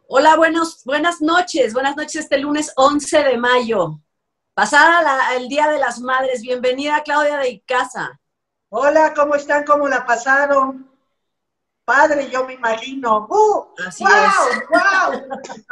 Hola, buenas noches este lunes 11 de mayo. Pasada el Día de las Madres, bienvenida Claudia de Icaza. Hola, ¿cómo están? ¿Cómo la pasaron? Padre, yo me imagino. Así es. ¡Wow! ¡Wow!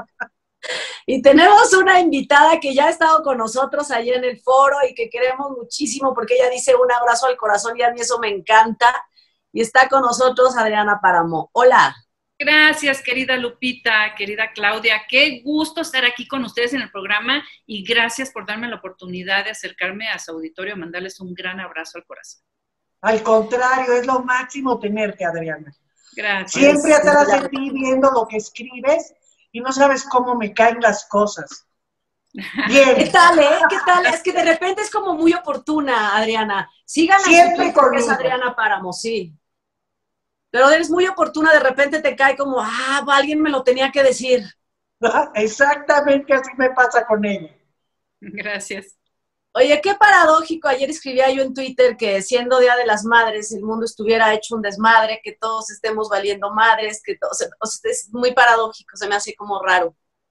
Y tenemos una invitada que ya ha estado con nosotros allí en el foro y que queremos muchísimo porque ella dice un abrazo al corazón y a mí eso me encanta. Y está con nosotros Adriana Páramo. Hola. Gracias, querida Lupita, querida Claudia. Qué gusto estar aquí con ustedes en el programa y gracias por darme la oportunidad de acercarme a su auditorio, mandarles un gran abrazo al corazón. Al contrario, es lo máximo tenerte, Adriana. Gracias. Siempre atrás de ti viendo lo que escribes y no sabes cómo me caen las cosas. Bien. ¿Qué tal, ¿Qué tal? Es que de repente es como muy oportuna, Adriana. Síganla Siempre en su Twitter, que es conmigo. Adriana Páramo, sí. Pero eres muy oportuna, de repente te cae como, alguien me lo tenía que decir. Exactamente así me pasa con ella. Gracias. Oye, qué paradójico, ayer escribía yo en Twitter que siendo Día de las Madres, el mundo estuviera hecho un desmadre, que todos estemos valiendo madres, que todos, o sea, es muy paradójico, se me hace como raro.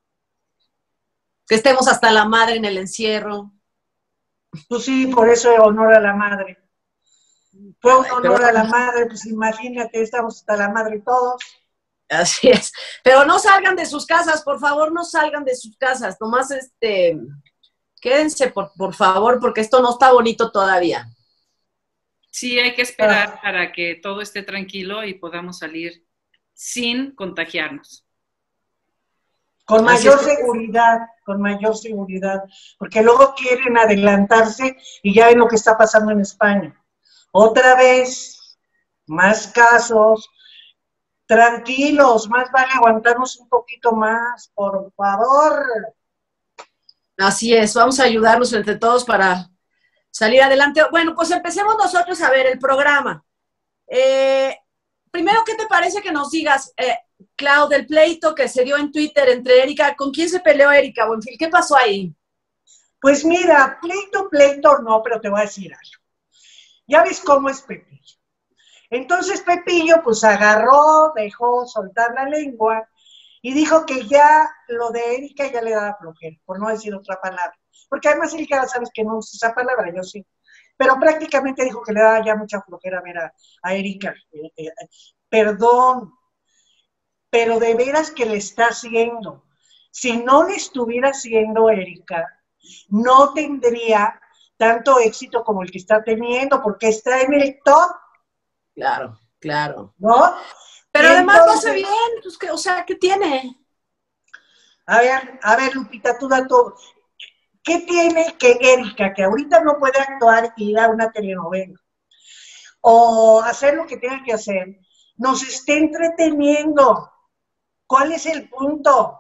Que estemos hasta la madre en el encierro. Pues sí, por eso honor a la madre. Fue un honor a la madre, pues imagínate, estamos hasta la madre todos. Así es. Pero no salgan de sus casas, por favor, no salgan de sus casas. Nomás, quédense, por favor, porque esto no está bonito todavía. Sí, hay que esperar para que todo esté tranquilo y podamos salir sin contagiarnos. Con mayor seguridad, porque luego quieren adelantarse y ya ven lo que está pasando en España. Otra vez, más casos, tranquilos, más vale aguantarnos un poquito más, por favor. Así es, vamos a ayudarnos entre todos para salir adelante. Bueno, pues empecemos nosotros a ver el programa. Primero, ¿qué te parece que nos digas, Clau, del pleito que se dio en Twitter entre Erika? ¿Con quién se peleó Erika Buenfil? ¿Qué pasó ahí? Pues mira, pleito no, pero te voy a decir algo. Ya ves cómo es Pepillo. Entonces Pepillo pues agarró, dejó soltar la lengua y dijo que ya lo de Erika ya le daba flojera, por no decir otra palabra. Porque además Erika, sabes que no usa esa palabra, yo sí. Pero prácticamente dijo que le daba ya mucha flojera ver a Erika. Perdón, pero de veras que le está haciendo. Si no le estuviera haciendo Erika, no tendría tanto éxito como el que está teniendo, porque está en el top. Claro, claro. ¿No? Pero además lo hace bien, pues que, o sea, ¿qué tiene? A ver, Lupita, tú da todo. ¿Qué tiene que Erika, que ahorita no puede actuar y ir a una telenovela, o hacer lo que tenga que hacer, nos esté entreteniendo? ¿Cuál es el punto?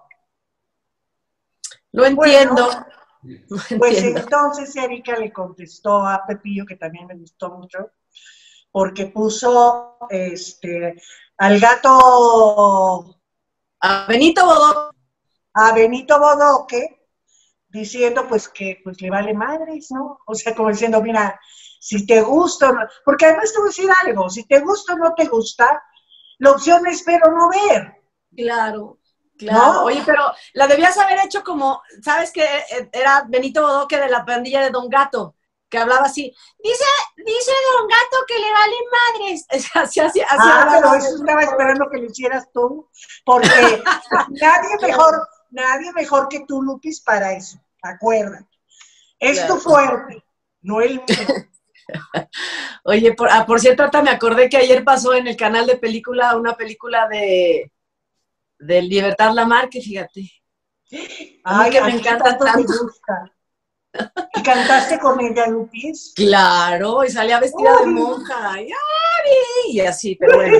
No entiendo. Bueno, no pues entiendo. entonces Erika le contestó a Pepillo, que también me gustó mucho, porque puso al gato, A Benito Bodó. a Benito Bodoque, diciendo pues que pues le vale madres, ¿no? O sea, como diciendo, mira, si te gusta, no, porque además te voy a decir algo, si te gusta o no te gusta, la opción es ver o no ver. Claro, claro. ¿No? Oye, pero la debías haber hecho como, ¿sabes qué? Era Benito Bodoque de la pandilla de Don Gato, que hablaba así, dice Don Gato que le valen madres. Así Pero hablaba. eso estaba esperando que lo hicieras tú, porque nadie mejor que tú, Lupis, para eso, acuérdate. Es tu fuerte, no el mío. Oye, por cierto, ahorita me acordé que ayer pasó en el canal de película una película de Libertad Lamarque, fíjate. A mí Ay, que me a ti que encanta tanto te tanto. gusta. ¿Y cantaste con ella, Lupis? Claro, y salía vestida de monja. Y así, pero bueno.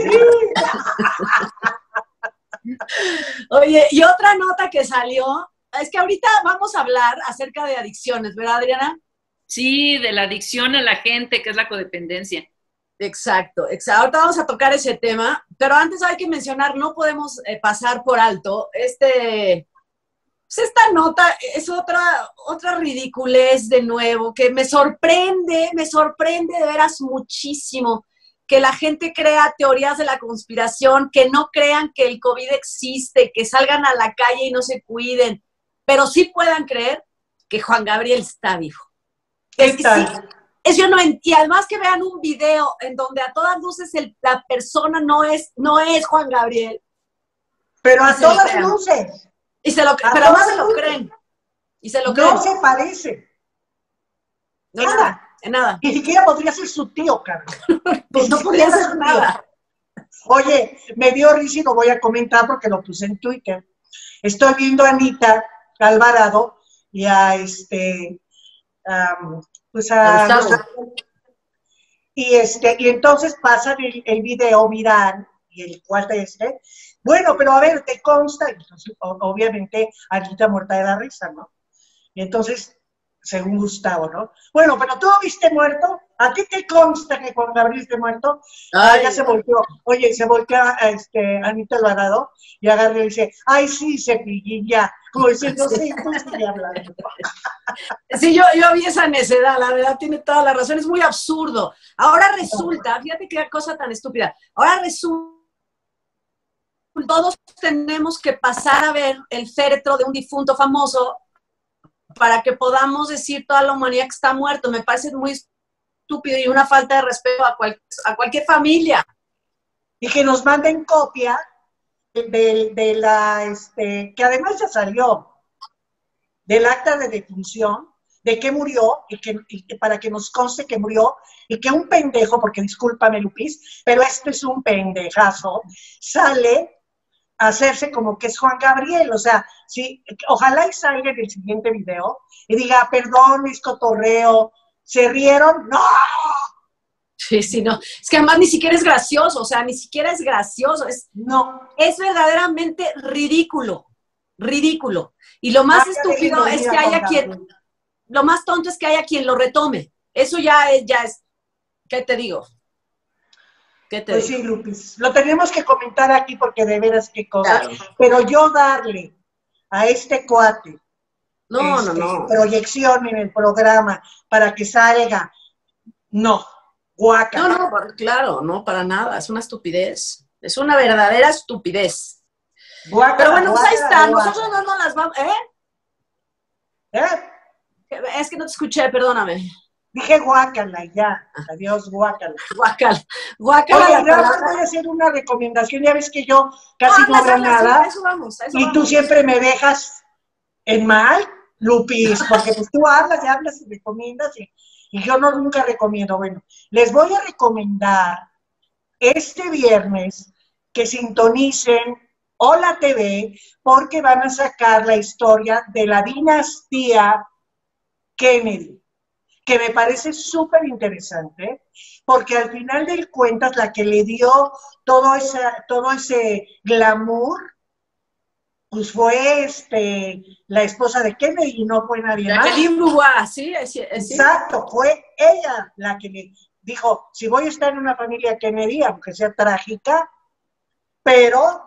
Oye, y otra nota que salió, es que ahorita vamos a hablar acerca de adicciones, ¿verdad, Adriana? Sí, de la adicción a la gente, que es la codependencia. Exacto, exacto. Ahorita vamos a tocar ese tema, pero antes hay que mencionar, no podemos pasar por alto pues esta nota es otra ridiculez de nuevo, que me sorprende de veras muchísimo. que la gente crea teorías de la conspiración, que no crean que el COVID existe, que salgan a la calle y no se cuiden, pero sí puedan creer que Juan Gabriel está vivo. ¿Qué tal? Yo no entiendo. Y además que vean un video en donde a todas luces la persona no es Juan Gabriel. Pero a todas luces. Pero además se lo creen. Y se lo creen. No se parece. No, nada. En nada. Ni siquiera podría ser su tío, Carlos. Pues no podría ser nada. Oye, me dio risa y lo voy a comentar porque lo puse en Twitter. Estoy viendo a Anita Alvarado y a y entonces pasan el video viral y el cual te dice, bueno, pero a ver, te consta, entonces, obviamente Anita muerta de la risa, ¿no? Y entonces, según Gustavo, ¿no? Bueno, pero tú lo viste muerto, ¿a ti te consta que Juan Gabriel esté muerto? Ah, ya se volteó, oye, se voltea a Anita Alvarado y agarra y dice, ay, sí, Cepillín, ya, como diciendo, sí, tú sigue hablando. Sí, yo vi esa necedad, la verdad, tiene toda la razón, es muy absurdo. Ahora resulta, fíjate qué cosa tan estúpida, ahora resulta, todos tenemos que pasar a ver el féretro de un difunto famoso para que podamos decir toda la humanidad que está muerto. Me parece muy estúpido y una falta de respeto a cualquier familia. Y que nos manden copia de la, que además ya salió, del acta de defunción, de que murió, y para que nos conste que murió, y que un pendejo, porque discúlpame, Lupis, pero este es un pendejazo, sale a hacerse como que es Juan Gabriel. O sea, sí, ojalá y salga en el siguiente video y diga, perdón, es cotorreo, ¿se rieron? ¡No! Sí, no. Es que además ni siquiera es gracioso, o sea, ni siquiera es gracioso, es verdaderamente ridículo. Y lo más estúpido es que haya lo más tonto es que haya quien lo retome. Eso ya es, ¿qué te digo? Pues sí, Lupis, lo tenemos que comentar aquí porque de veras qué cosas, claro. Pero yo darle a este cuate no. proyección en el programa para que salga, no, guaca. No, claro, no, para nada, es una estupidez, es una verdadera estupidez. Guácala, pero bueno, pues ahí está, guácala. Nosotros no nos las vamos, Es que no te escuché, perdóname. Dije guácala, ya. Adiós, guácala. Guácala. Oye, nada más voy a hacer una recomendación. Ya ves que yo casi no hablo nada. Eso vamos. Y tú siempre me dejas en mal, Lupis, porque pues tú hablas y recomiendas y yo nunca recomiendo. Bueno, les voy a recomendar este viernes que sintonicen Hola TV porque van a sacar la historia de la dinastía Kennedy, que me parece súper interesante, porque al final del cuentas la que le dio todo ese glamour, pues fue la esposa de Kennedy y no fue nadie más. Jacqueline Dubois, sí. Exacto, fue ella la que le dijo, si voy a estar en una familia Kennedy, aunque sea trágica, pero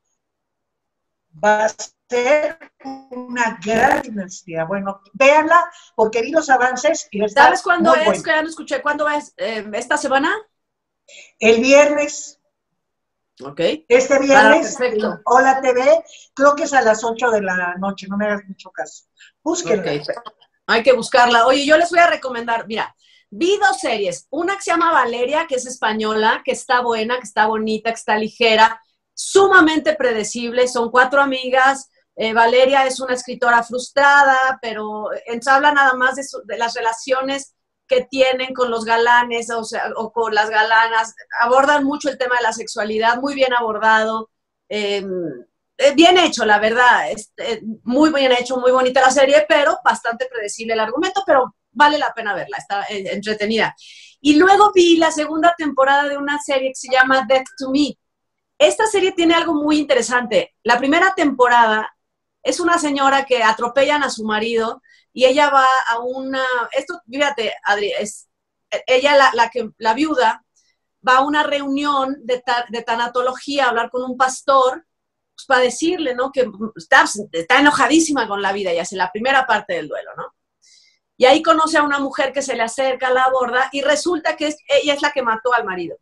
va a ser una gran dinastía. Bueno, véanla, porque vi los avances y está. ¿Sabes cuándo es? Bueno. Que ya no escuché. ¿Cuándo es? ¿Esta semana? El viernes. Ok. Este viernes, perfecto. Hola TV, creo que es a las 8 de la noche, no me hagas mucho caso. Búsquenla. Okay. Hay que buscarla. Oye, yo les voy a recomendar, mira, vi 2 series. Una que se llama Valeria, que es española, que está buena, que está bonita, que está ligera, sumamente predecible. Son 4 amigas. Valeria es una escritora frustrada, pero habla nada más de las relaciones que tienen con los galanes, o con las galanas. Abordan mucho el tema de la sexualidad, muy bien abordado. Bien hecho, la verdad. Muy bien hecho, muy bonita la serie, pero bastante predecible el argumento, pero vale la pena verla, está entretenida. Y luego vi la segunda temporada de una serie que se llama Death to Me. Esta serie tiene algo muy interesante. La primera temporada es una señora que atropellan a su marido y ella va a fíjate, Adri, ella, la viuda, va a una reunión de tanatología a hablar con un pastor, pues, para decirle, ¿no? Que está enojadísima con la vida y hace la primera parte del duelo, ¿no? Y ahí conoce a una mujer que se le acerca, la aborda y resulta que ella es la que mató al marido.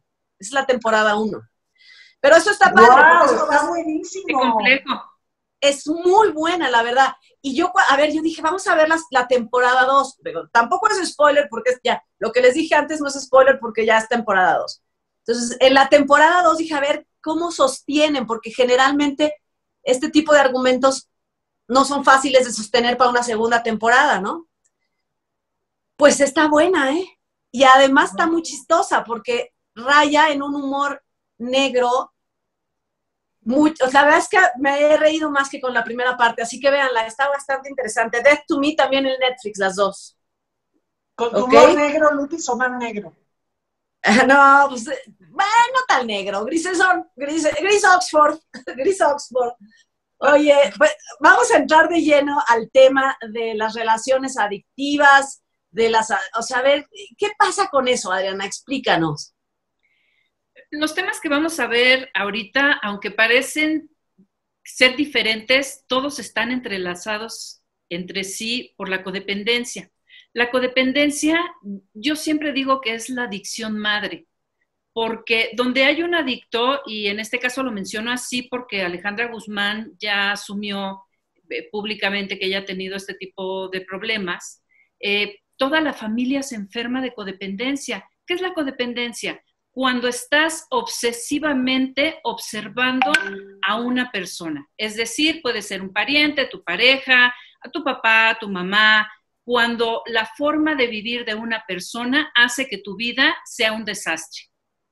Es la temporada 1. Pero eso está padre. ¡Wow! Eso Está buenísimo. Qué complejo. es muy buena, la verdad. Y yo, a ver, yo dije, vamos a ver la temporada 2. Pero tampoco es spoiler porque ya, lo que les dije antes no es spoiler porque ya es temporada 2. Entonces, en la temporada 2 dije, a ver, ¿cómo sostienen? Porque generalmente este tipo de argumentos no son fáciles de sostener para una segunda temporada, ¿no? Pues está buena, ¿eh? Y además está muy chistosa porque raya en un humor negro. O sea, la verdad es que me he reído más que con la primera parte, así que véanla, está bastante interesante. Death to Me también en Netflix, las dos. ¿Con tu humor negro, Lupis, o más negro? No, pues, bueno, no tan negro, gris Oxford, gris Oxford. Oye, pues vamos a entrar de lleno al tema de las relaciones adictivas, o sea, a ver, ¿qué pasa con eso, Adriana? Explícanos. Los temas que vamos a ver ahorita, aunque parecen ser diferentes, todos están entrelazados entre sí por la codependencia. La codependencia, yo siempre digo que es la adicción madre, porque donde hay un adicto, y en este caso lo menciono así porque Alejandra Guzmán ya asumió públicamente que ella ha tenido este tipo de problemas, toda la familia se enferma de codependencia. ¿Qué es la codependencia? Cuando estás obsesivamente observando a una persona. Es decir, puede ser un pariente, tu pareja, a tu papá, a tu mamá, cuando la forma de vivir de una persona hace que tu vida sea un desastre.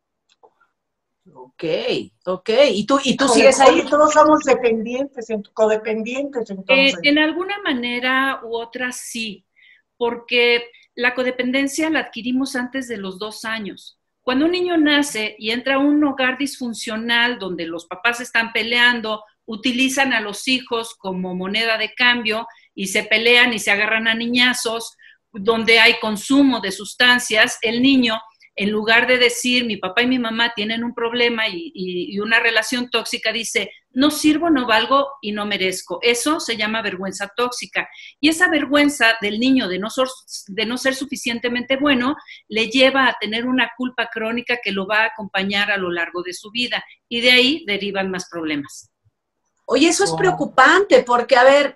Ok. ¿Y tú sigues ahí? Todos somos dependientes, codependientes, entonces. En alguna manera u otra sí, porque la codependencia la adquirimos antes de los 2 años. Cuando un niño nace y entra a un hogar disfuncional donde los papás están peleando, utilizan a los hijos como moneda de cambio y se pelean y se agarran a niñazos, donde hay consumo de sustancias, el niño, en lugar de decir mi papá y mi mamá tienen un problema y una relación tóxica, dice no sirvo, no valgo y no merezco. Eso se llama vergüenza tóxica. Y esa vergüenza del niño de no ser suficientemente bueno le lleva a tener una culpa crónica que lo va a acompañar a lo largo de su vida. Y de ahí derivan más problemas. Oye, eso es preocupante porque, a ver,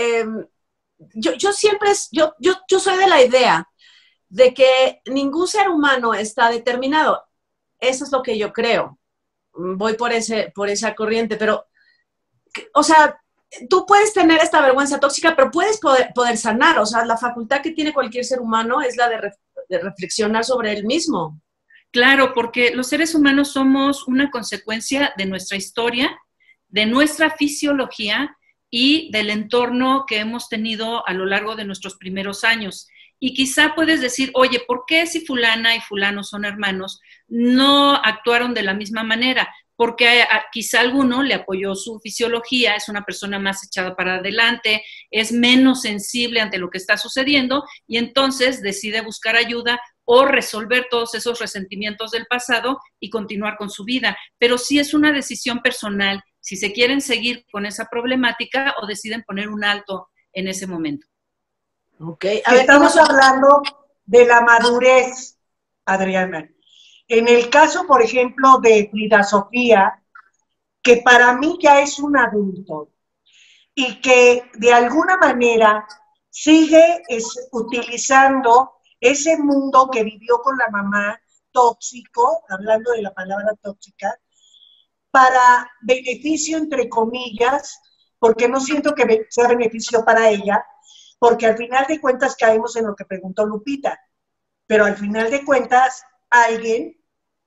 yo siempre, yo soy de la idea de que ningún ser humano está determinado. Eso es lo que yo creo. Voy por esa corriente, pero, o sea, tú puedes tener esta vergüenza tóxica, pero puedes poder sanar. O sea, la facultad que tiene cualquier ser humano es la de reflexionar sobre él mismo. Claro, porque los seres humanos somos una consecuencia de nuestra historia, de nuestra fisiología y del entorno que hemos tenido a lo largo de nuestros primeros años. Y quizá puedes decir, oye, ¿por qué si fulana y fulano son hermanos no actuaron de la misma manera? Porque quizá alguno le apoyó su fisiología, es una persona más echada para adelante, es menos sensible ante lo que está sucediendo y entonces decide buscar ayuda o resolver todos esos resentimientos del pasado y continuar con su vida. Pero sí es una decisión personal si se quieren seguir con esa problemática o deciden poner un alto en ese momento. Okay. Estamos hablando de la madurez, Adriana. En el caso, por ejemplo, de Frida Sofía, que para mí ya es un adulto y que de alguna manera sigue utilizando ese mundo que vivió con la mamá tóxico, hablando de la palabra tóxica, para beneficio, entre comillas, porque no siento que sea beneficio para ella, porque al final de cuentas caemos en lo que preguntó Lupita, pero al final de cuentas alguien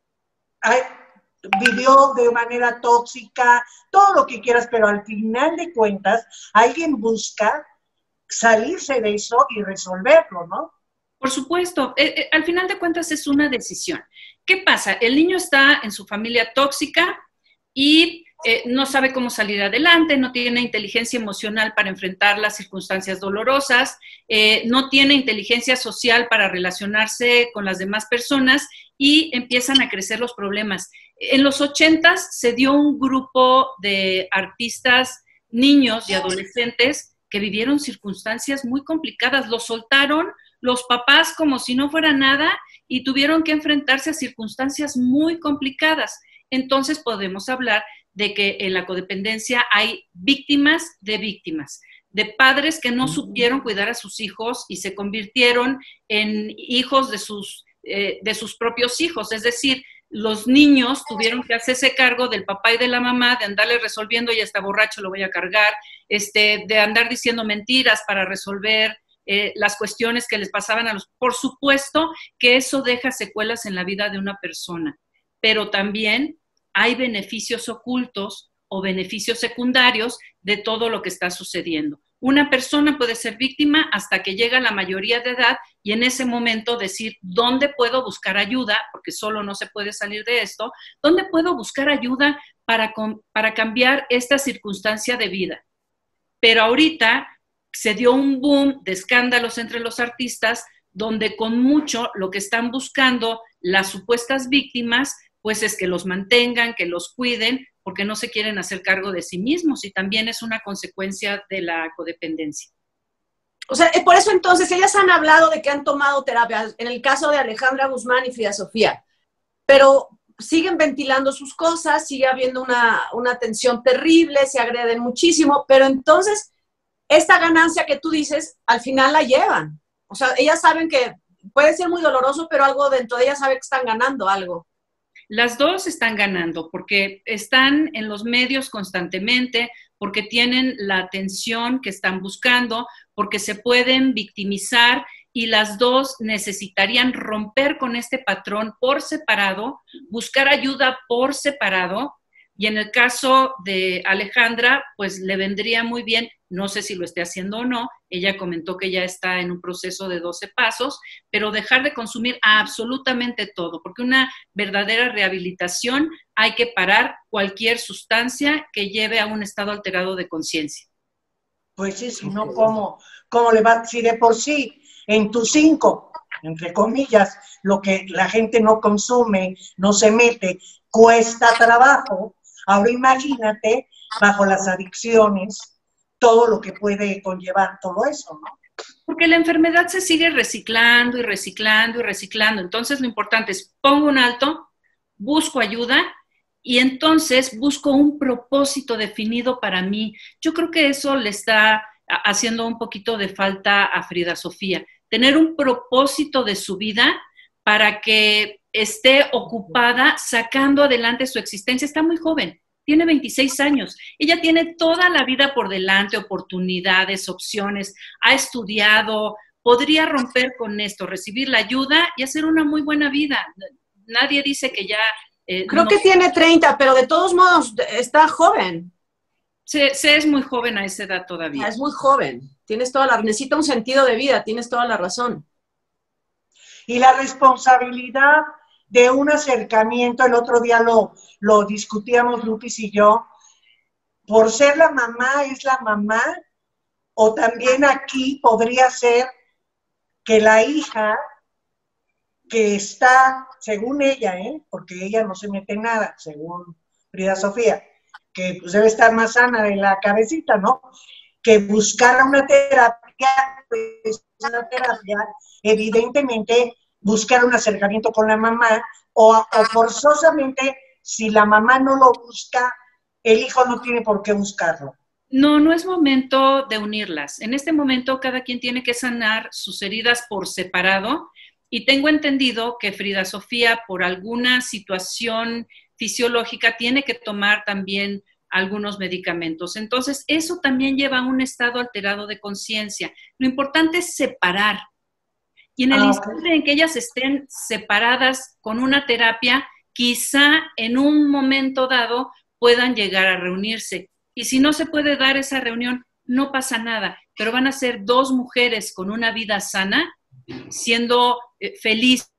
vivió de manera tóxica, todo lo que quieras, pero al final de cuentas alguien busca salirse de eso y resolverlo, ¿no? Por supuesto, al final de cuentas es una decisión. ¿Qué pasa? El niño está en su familia tóxica y no sabe cómo salir adelante, no tiene inteligencia emocional para enfrentar las circunstancias dolorosas, no tiene inteligencia social para relacionarse con las demás personas y empiezan a crecer los problemas. En los 80s se dio un grupo de artistas, niños y adolescentes que vivieron circunstancias muy complicadas, los soltaron los papás como si no fuera nada y tuvieron que enfrentarse a circunstancias muy complicadas. Entonces podemos hablar de que en la codependencia hay víctimas, de padres que no supieron cuidar a sus hijos y se convirtieron en hijos de sus propios hijos, es decir, los niños tuvieron que hacerse cargo del papá y de la mamá, de andarle resolviendo, ya está borracho, lo voy a cargar, de andar diciendo mentiras para resolver las cuestiones que les pasaban a los... Por supuesto que eso deja secuelas en la vida de una persona, pero también hay beneficios ocultos o beneficios secundarios de todo lo que está sucediendo. Una persona puede ser víctima hasta que llega a la mayoría de edad y en ese momento decir, ¿dónde puedo buscar ayuda? Porque solo no se puede salir de esto. ¿Dónde puedo buscar ayuda para cambiar esta circunstancia de vida? Pero ahorita se dio un boom de escándalos entre los artistas donde con mucho lo que están buscando las supuestas víctimas pues es que los mantengan, que los cuiden, porque no se quieren hacer cargo de sí mismos y también es una consecuencia de la codependencia. O sea, por eso entonces ellas han hablado de que han tomado terapia, en el caso de Alejandra Guzmán y Frida Sofía, pero siguen ventilando sus cosas, sigue habiendo una tensión terrible, se agreden muchísimo, pero entonces esta ganancia que tú dices, al final la llevan. O sea, ellas saben que puede ser muy doloroso, pero algo dentro de ellas sabe que están ganando algo. Las dos están ganando porque están en los medios constantemente, porque tienen la atención que están buscando, porque se pueden victimizar y las dos necesitarían romper con este patrón por separado, buscar ayuda por separado. Y en el caso de Alejandra, pues le vendría muy bien, no sé si lo esté haciendo o no, ella comentó que ya está en un proceso de 12 pasos, pero dejar de consumir absolutamente todo, porque una verdadera rehabilitación hay que parar cualquier sustancia que lleve a un estado alterado de conciencia. Pues sí, si no, ¿cómo le va? Si de por sí, en tus 5, entre comillas, lo que la gente no consume, no se mete, cuesta trabajo. Ahora imagínate, bajo las adicciones, todo lo que puede conllevar todo eso, ¿no? Porque la enfermedad se sigue reciclando y reciclando y reciclando. Entonces lo importante es, pongo un alto, busco ayuda y entonces busco un propósito definido para mí. Yo creo que eso le está haciendo un poquito de falta a Frida Sofía. Tener un propósito de su vida para que esté ocupada sacando adelante su existencia. Está muy joven, tiene 26 años. Ella tiene toda la vida por delante, oportunidades, opciones, ha estudiado, podría romper con esto, recibir la ayuda y hacer una muy buena vida. Nadie dice que ya... Creo que tiene 30, pero de todos modos está joven. Se es muy joven a esa edad todavía. Es muy joven. Necesita un sentido de vida, tienes toda la razón. Y la responsabilidad de un acercamiento, el otro día lo discutíamos Lupis y yo, por ser la mamá es la mamá, o también aquí podría ser que la hija que está, según ella, porque ella no se mete en nada, según Frida Sofía, que pues debe estar más sana de la cabecita, ¿no? Que buscara una terapia, pues una terapia, evidentemente buscar un acercamiento con la mamá, o forzosamente, si la mamá no lo busca, el hijo no tiene por qué buscarlo. No es momento de unirlas. En este momento cada quien tiene que sanar sus heridas por separado y tengo entendido que Frida Sofía por alguna situación fisiológica tiene que tomar también algunos medicamentos. Entonces eso también lleva a un estado alterado de conciencia. Lo importante es separar. Y en el instante en que ellas estén separadas con una terapia, quizá en un momento dado puedan llegar a reunirse. Y si no se puede dar esa reunión, no pasa nada, pero van a ser dos mujeres con una vida sana, siendo felices,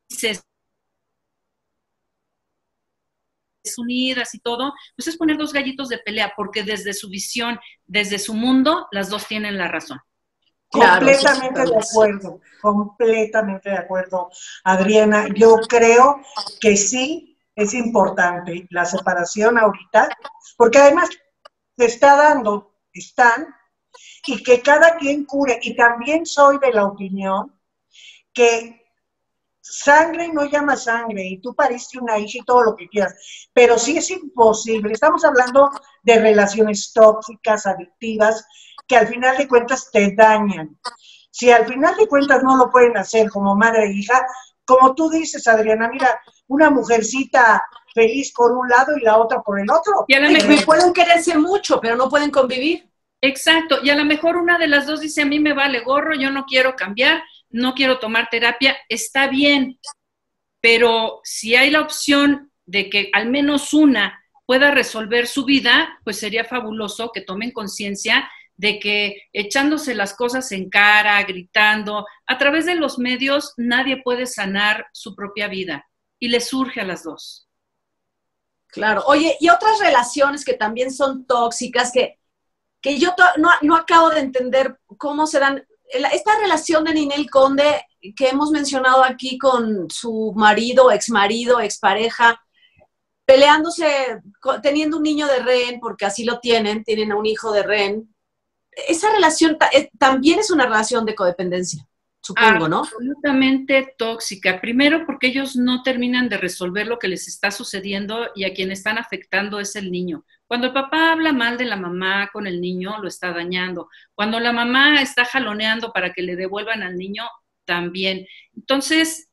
unidas y todo, pues es poner dos gallitos de pelea, porque desde su visión, desde su mundo, las dos tienen la razón. Claro, completamente de acuerdo, Adriana. Yo creo que sí es importante la separación ahorita, porque además se está dando, y que cada quien cure. Y también soy de la opinión que sangre no llama sangre, y tú pariste una hija y todo lo que quieras, pero sí es imposible. Estamos hablando de relaciones tóxicas, adictivas, que al final de cuentas te dañan. Si al final de cuentas no lo pueden hacer como madre e hija, como tú dices, Adriana, mira, una mujercita feliz por un lado y la otra por el otro. Y a lo Y mejor pueden quererse mucho, pero no pueden convivir. exacto, y a lo mejor una de las dos dice, a mí me vale gorro, yo no quiero cambiar, no quiero tomar terapia, está bien, pero si hay la opción de que al menos una pueda resolver su vida, pues sería fabuloso que tomen conciencia de que echándose las cosas en cara, gritando, a través de los medios nadie puede sanar su propia vida y les surge a las dos. Claro. Oye, y otras relaciones que también son tóxicas, que yo no acabo de entender cómo se dan. Esta relación de Ninel Conde que hemos mencionado aquí con su marido, expareja, peleándose, teniendo un niño de rehén, porque así lo tienen un hijo de rehén. Esa relación también es una relación de codependencia, supongo, ¿no? Absolutamente tóxica. Primero porque ellos no terminan de resolver lo que les está sucediendo y a quien están afectando es el niño. Cuando el papá habla mal de la mamá con el niño, lo está dañando. Cuando la mamá está jaloneando para que le devuelvan al niño, también. Entonces,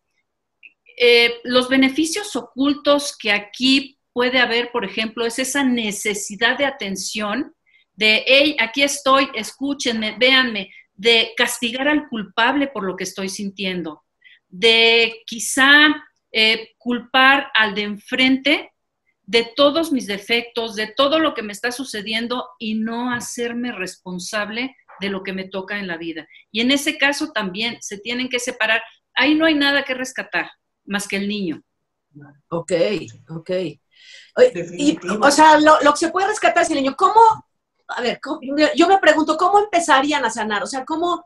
los beneficios ocultos que aquí puede haber, por ejemplo, es esa necesidad de atención, de, hey, aquí estoy, escúchenme, véanme, de castigar al culpable por lo que estoy sintiendo, de quizá culpar al de enfrente de todos mis defectos, de todo lo que me está sucediendo y no hacerme responsable de lo que me toca en la vida. Y en ese caso también se tienen que separar. Ahí no hay nada que rescatar, más que el niño. Ok. Y, o sea, lo que se puede rescatar es el niño. ¿Cómo? A ver, yo me pregunto, ¿cómo empezarían a sanar? O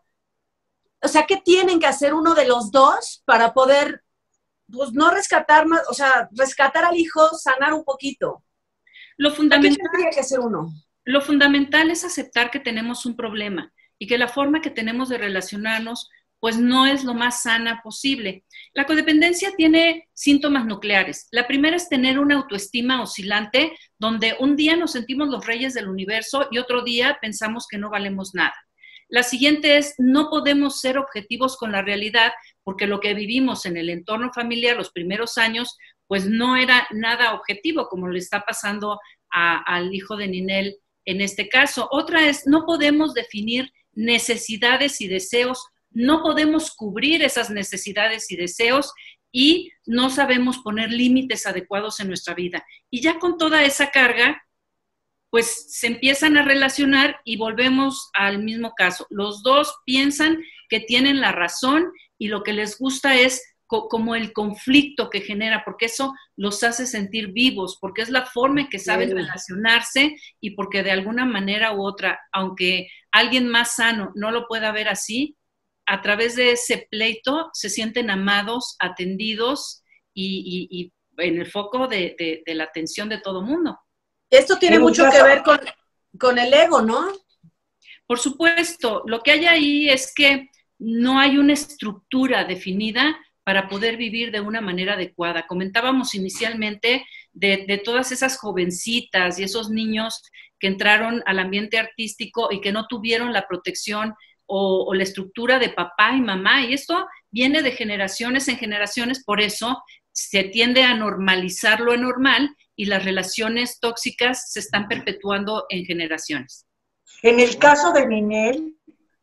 sea, ¿qué tienen que hacer uno de los dos para poder, pues, no rescatar más, o sea, rescatar al hijo, sanar un poquito? Lo ¿Qué fundamental, tendría que hacer uno? lo fundamental es aceptar que tenemos un problema y que la forma que tenemos de relacionarnos pues no es lo más sana posible. La codependencia tiene síntomas nucleares. La primera es tener una autoestima oscilante, donde un día nos sentimos los reyes del universo y otro día pensamos que no valemos nada. La siguiente es, no podemos ser objetivos con la realidad, porque lo que vivimos en el entorno familiar los primeros años, pues no era nada objetivo, como le está pasando al hijo de Ninel en este caso. Otra es, no podemos definir necesidades y deseos, no podemos cubrir esas necesidades y deseos y no sabemos poner límites adecuados en nuestra vida. Y ya con toda esa carga, pues se empiezan a relacionar y volvemos al mismo caso. Los dos piensan que tienen la razón y lo que les gusta es como el conflicto que genera, porque eso los hace sentir vivos, porque es la forma en que saben relacionarse y porque de alguna manera u otra, aunque alguien más sano no lo pueda ver así, a través de ese pleito se sienten amados, atendidos y en el foco de la atención de todo mundo. Esto tiene mucho que ver con el ego, ¿no? Por supuesto, lo que hay ahí es que no hay una estructura definida para poder vivir de una manera adecuada. Comentábamos inicialmente de todas esas jovencitas y esos niños que entraron al ambiente artístico y que no tuvieron la protección o la estructura de papá y mamá, y esto viene de generaciones en generaciones, por eso se tiende a normalizar lo anormal y las relaciones tóxicas se están perpetuando en generaciones. En el caso de Ninel,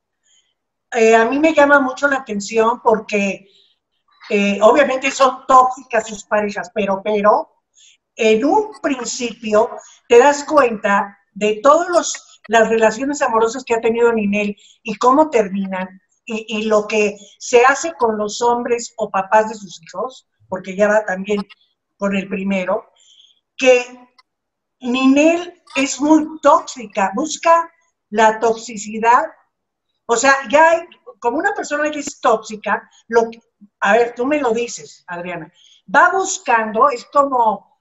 a mí me llama mucho la atención porque obviamente son tóxicas sus parejas, pero en un principio te das cuenta de todas las relaciones amorosas que ha tenido Ninel y cómo terminan y lo que se hace con los hombres o papás de sus hijos, porque ya va también con el primero, que Ninel es muy tóxica, busca la toxicidad, o sea, ya hay, como una persona que es tóxica, a ver, tú me lo dices, Adriana, va buscando, es como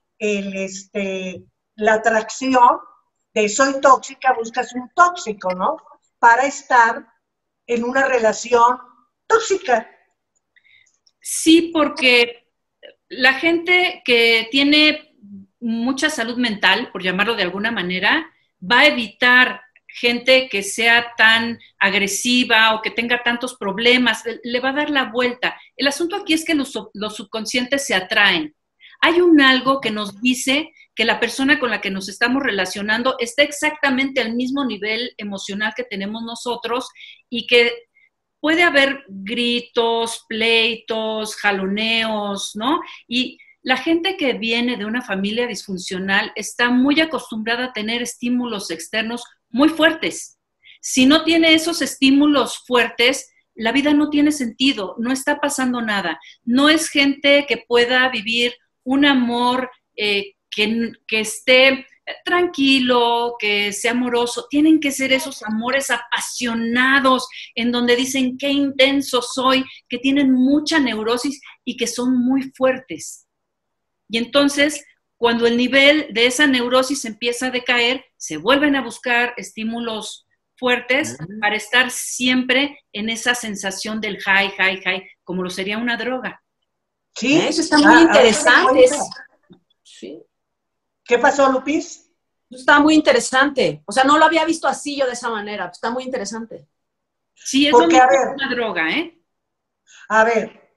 la atracción de soy tóxica, buscas un tóxico, ¿no? Para estar en una relación tóxica. Sí, porque la gente que tiene mucha salud mental, por llamarlo de alguna manera, va a evitar gente que sea tan agresiva o que tenga tantos problemas, le va a dar la vuelta. El asunto aquí es que los subconscientes se atraen. Hay un algo que nos dice que la persona con la que nos estamos relacionando está exactamente al mismo nivel emocional que tenemos nosotros y que puede haber gritos, pleitos, jaloneos, ¿no? Y la gente que viene de una familia disfuncional está muy acostumbrada a tener estímulos externos muy fuertes. Si no tiene esos estímulos fuertes, la vida no tiene sentido, no está pasando nada. No es gente que pueda vivir un amor que esté tranquilo, que sea amoroso. Tienen que ser esos amores apasionados, en donde dicen qué intenso soy, que tienen mucha neurosis y que son muy fuertes. Y entonces, cuando el nivel de esa neurosis empieza a decaer, se vuelven a buscar estímulos fuertes para estar siempre en esa sensación del high, high, high, como lo sería una droga. Sí, eso está muy interesante. Sí. ¿Qué pasó, Lupis? Eso está muy interesante. O sea, no lo había visto así yo de esa manera. Está muy interesante. Sí, es porque, una droga, ¿eh? A ver,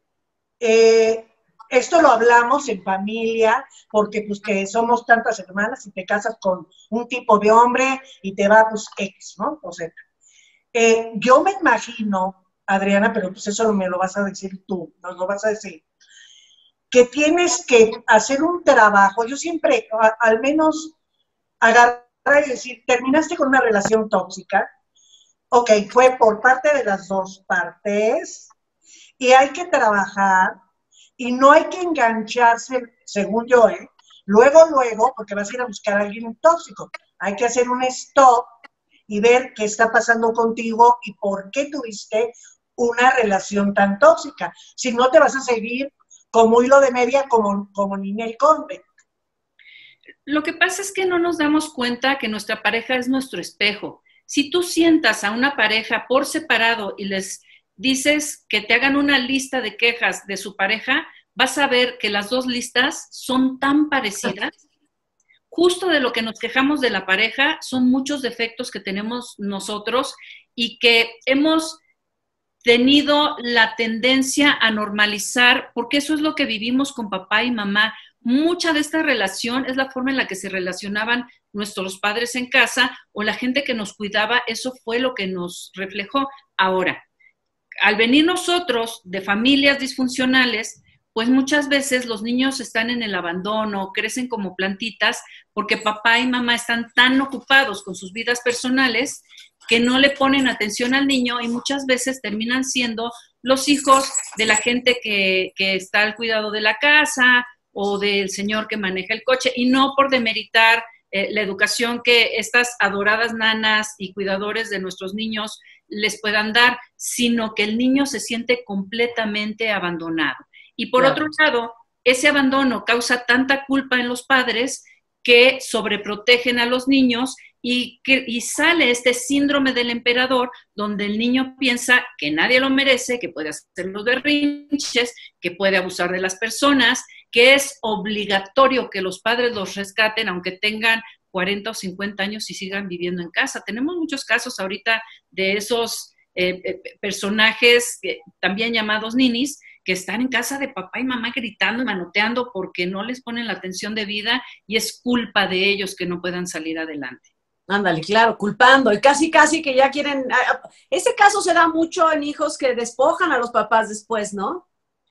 esto lo hablamos en familia, porque pues que somos tantas hermanas y te casas con un tipo de hombre y te va pues X, ¿no? O sea, yo me imagino, Adriana, pero pues eso me lo vas a decir tú, nos lo vas a decir, que tienes que hacer un trabajo, yo siempre, al menos, agarrar y decir, terminaste con una relación tóxica, ok, fue por parte de las dos partes, y hay que trabajar, y no hay que engancharse, según yo, luego, porque vas a ir a buscar a alguien tóxico. Hay que hacer un stop y ver qué está pasando contigo y por qué tuviste una relación tan tóxica. Si no, te vas a seguir como hilo de media, como Ninel Conde. Lo que pasa es que no nos damos cuenta que nuestra pareja es nuestro espejo. Si tú sientas a una pareja por separado y les dices que te hagan una lista de quejas de su pareja, vas a ver que las dos listas son tan parecidas. Justo de lo que nos quejamos de la pareja son muchos defectos que tenemos nosotros y que hemos tenido la tendencia a normalizar, porque eso es lo que vivimos con papá y mamá. Mucha de esta relación es la forma en la que se relacionaban nuestros padres en casa o la gente que nos cuidaba, eso fue lo que nos reflejó. Ahora, al venir nosotros de familias disfuncionales, pues muchas veces los niños están en el abandono, crecen como plantitas, porque papá y mamá están tan ocupados con sus vidas personales que no le ponen atención al niño y muchas veces terminan siendo los hijos de la gente que está al cuidado de la casa o del señor que maneja el coche, y no por demeritar la educación que estas adoradas nanas y cuidadores de nuestros niños les puedan dar, sino que el niño se siente completamente abandonado. Y por otro lado, ese abandono causa tanta culpa en los padres que sobreprotegen a los niños y sale este síndrome del emperador, donde el niño piensa que nadie lo merece, que puede hacer los berrinches, que puede abusar de las personas, que es obligatorio que los padres los rescaten aunque tengan 40 o 50 años y sigan viviendo en casa. Tenemos muchos casos ahorita de esos personajes también llamados ninis, que están en casa de papá y mamá gritando y manoteando porque no les ponen la atención debida y es culpa de ellos que no puedan salir adelante. Ándale, claro, culpando y casi que ya quieren. Ese caso se da mucho en hijos que despojan a los papás después, ¿no?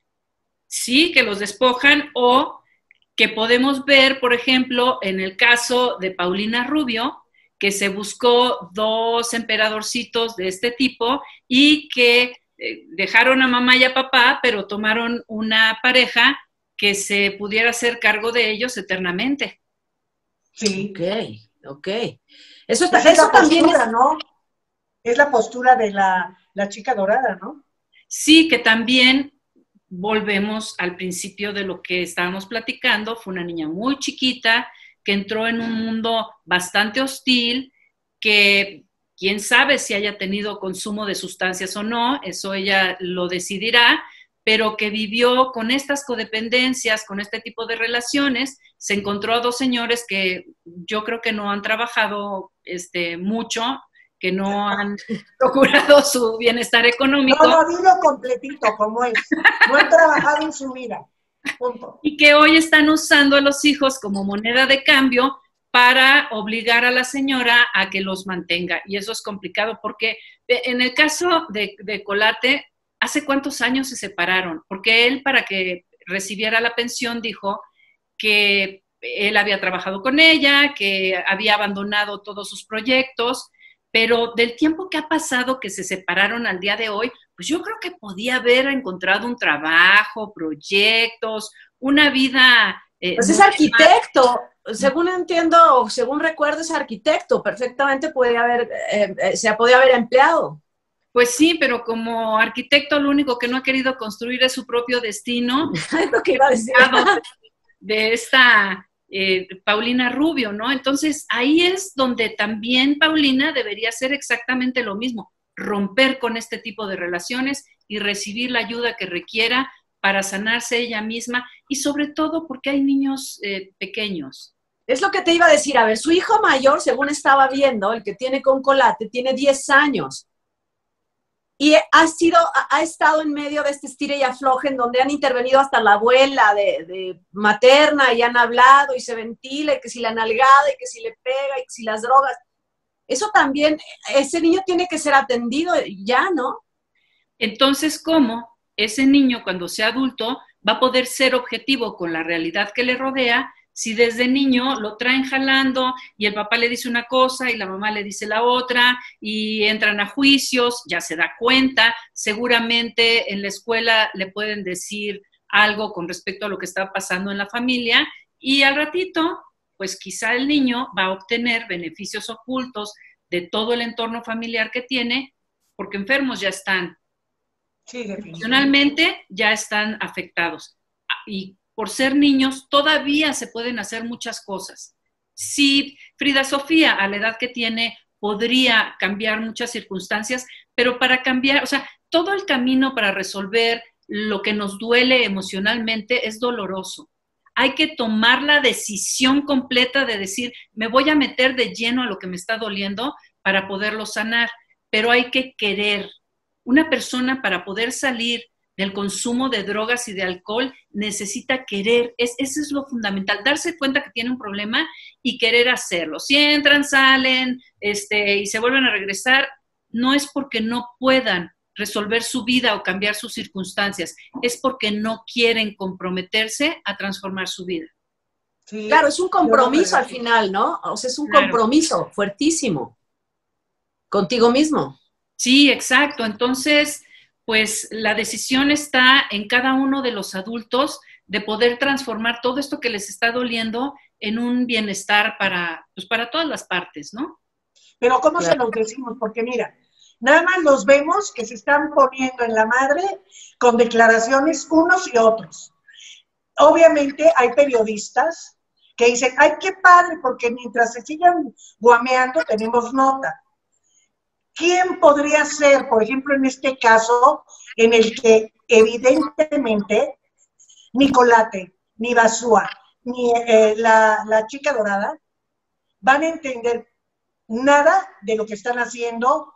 Sí, que los despojan, o que podemos ver, por ejemplo, en el caso de Paulina Rubio, que se buscó 2 emperadorcitos de este tipo y que dejaron a mamá y a papá, pero tomaron una pareja que se pudiera hacer cargo de ellos eternamente. Sí. Ok. Eso también postura, ¿no? Es la postura de la chica dorada, ¿no? Sí, que también volvemos al principio de lo que estábamos platicando. Fue una niña muy chiquita que entró en un mundo bastante hostil, que quién sabe si haya tenido consumo de sustancias o no, eso ella lo decidirá, pero que vivió con estas codependencias, con este tipo de relaciones, se encontró a dos señores que yo creo que no han trabajado mucho, que no han procurado su bienestar económico. No, dilo completito, como es. No han trabajado en su vida. Punto. Y que hoy están usando a los hijos como moneda de cambio para obligar a la señora a que los mantenga. Y eso es complicado porque en el caso de Colate, ¿hace cuántos años se separaron? Porque él, para que recibiera la pensión, dijo que él había trabajado con ella, que había abandonado todos sus proyectos, pero del tiempo que ha pasado que se separaron al día de hoy, pues yo creo que podía haber encontrado un trabajo, proyectos, una vida... pues es arquitecto, según entiendo, o según recuerdo, es arquitecto, perfectamente se podía haber empleado. Pues sí, pero como arquitecto lo único que no ha querido construir es su propio destino. Es lo que iba a decir. De esta Paulina Rubio, ¿no? Entonces ahí es donde también Paulina debería hacer exactamente lo mismo, romper con este tipo de relaciones y recibir la ayuda que requiera para sanarse ella misma y sobre todo porque hay niños pequeños. Es lo que te iba a decir, a ver, su hijo mayor, según estaba viendo, el que tiene con Colate, tiene 10 años. Y ha estado en medio de este estire y afloje en donde han intervenido hasta la abuela de materna y han hablado y se ventila y que si la nalgada y que si le pega y que si las drogas. Eso también, ese niño tiene que ser atendido ya, ¿no? Entonces, ¿cómo ese niño cuando sea adulto va a poder ser objetivo con la realidad que le rodea si desde niño lo traen jalando y el papá le dice una cosa y la mamá le dice la otra y entran a juicios, ya se da cuenta, seguramente en la escuela le pueden decir algo con respecto a lo que está pasando en la familia y al ratito, pues quizá el niño va a obtener beneficios ocultos de todo el entorno familiar que tiene, porque enfermos ya están. Sí, emocionalmente ya están afectados. Y por ser niños todavía se pueden hacer muchas cosas. Sí, Frida Sofía, a la edad que tiene, podría cambiar muchas circunstancias, pero para cambiar, o sea, todo el camino para resolver lo que nos duele emocionalmente es doloroso. Hay que tomar la decisión completa de decir, me voy a meter de lleno a lo que me está doliendo para poderlo sanar, pero hay que querer. Una persona para poder salir del consumo de drogas y de alcohol necesita querer, eso es lo fundamental, darse cuenta que tiene un problema y querer hacerlo. Si entran, salen y se vuelven a regresar, no es porque no puedan resolver su vida o cambiar sus circunstancias, es porque no quieren comprometerse a transformar su vida. Sí, claro, es un compromiso al final, ¿no? O sea, es un compromiso fuertísimo contigo mismo. Sí, exacto. Entonces, pues la decisión está en cada uno de los adultos de poder transformar todo esto que les está doliendo en un bienestar para todas las partes, ¿no? Pero ¿cómo se los decimos? Porque mira, nada más los vemos que se están poniendo en la madre con declaraciones unos y otros. Obviamente hay periodistas que dicen, ay, qué padre, porque mientras se sigan guameando tenemos nota. ¿Quién podría ser, por ejemplo, en este caso, en el que evidentemente ni Colate, ni Basúa, ni la chica dorada van a entender nada de lo que están haciendo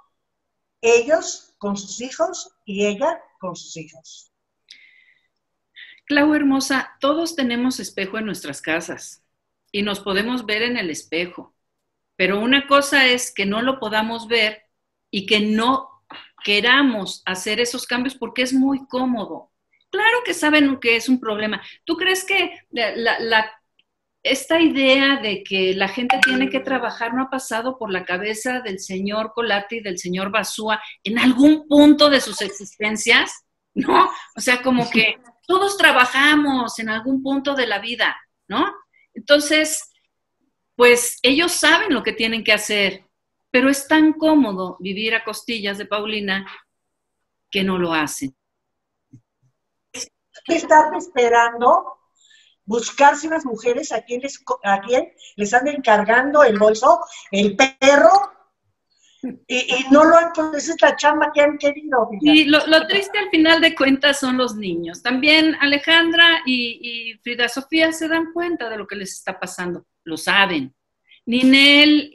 ellos con sus hijos y ella con sus hijos? Clau hermosa, todos tenemos espejo en nuestras casas y nos podemos ver en el espejo, pero una cosa es que no lo podamos ver y que no queramos hacer esos cambios porque es muy cómodo. Claro que saben que es un problema. ¿Tú crees que esta idea de que la gente tiene que trabajar no ha pasado por la cabeza del señor Colate y del señor Basúa en algún punto de sus existencias? ¿No? O sea, como que todos trabajamos en algún punto de la vida, ¿no? Entonces, pues ellos saben lo que tienen que hacer, pero es tan cómodo vivir a costillas de Paulina que no lo hacen. Están esperando buscarse unas mujeres a quien les anden cargando el bolso, el perro, Y no lo han, pues esa es la chamba que han querido. Y lo triste al final de cuentas son los niños. También Alejandra y Frida Sofía se dan cuenta de lo que les está pasando, lo saben. Ninel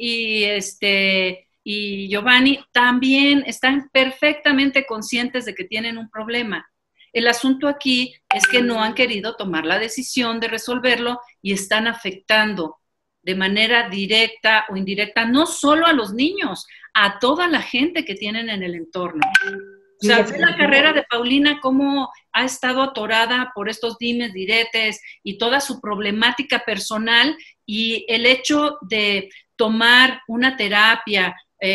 y Giovanni también están perfectamente conscientes de que tienen un problema. El asunto aquí es que no han querido tomar la decisión de resolverlo y están afectando de manera directa o indirecta no solo a los niños, a toda la gente que tienen en el entorno. O sea, ve la carrera de Paulina, cómo ha estado atorada por estos dimes, diretes y toda su problemática personal, y el hecho de tomar una terapia,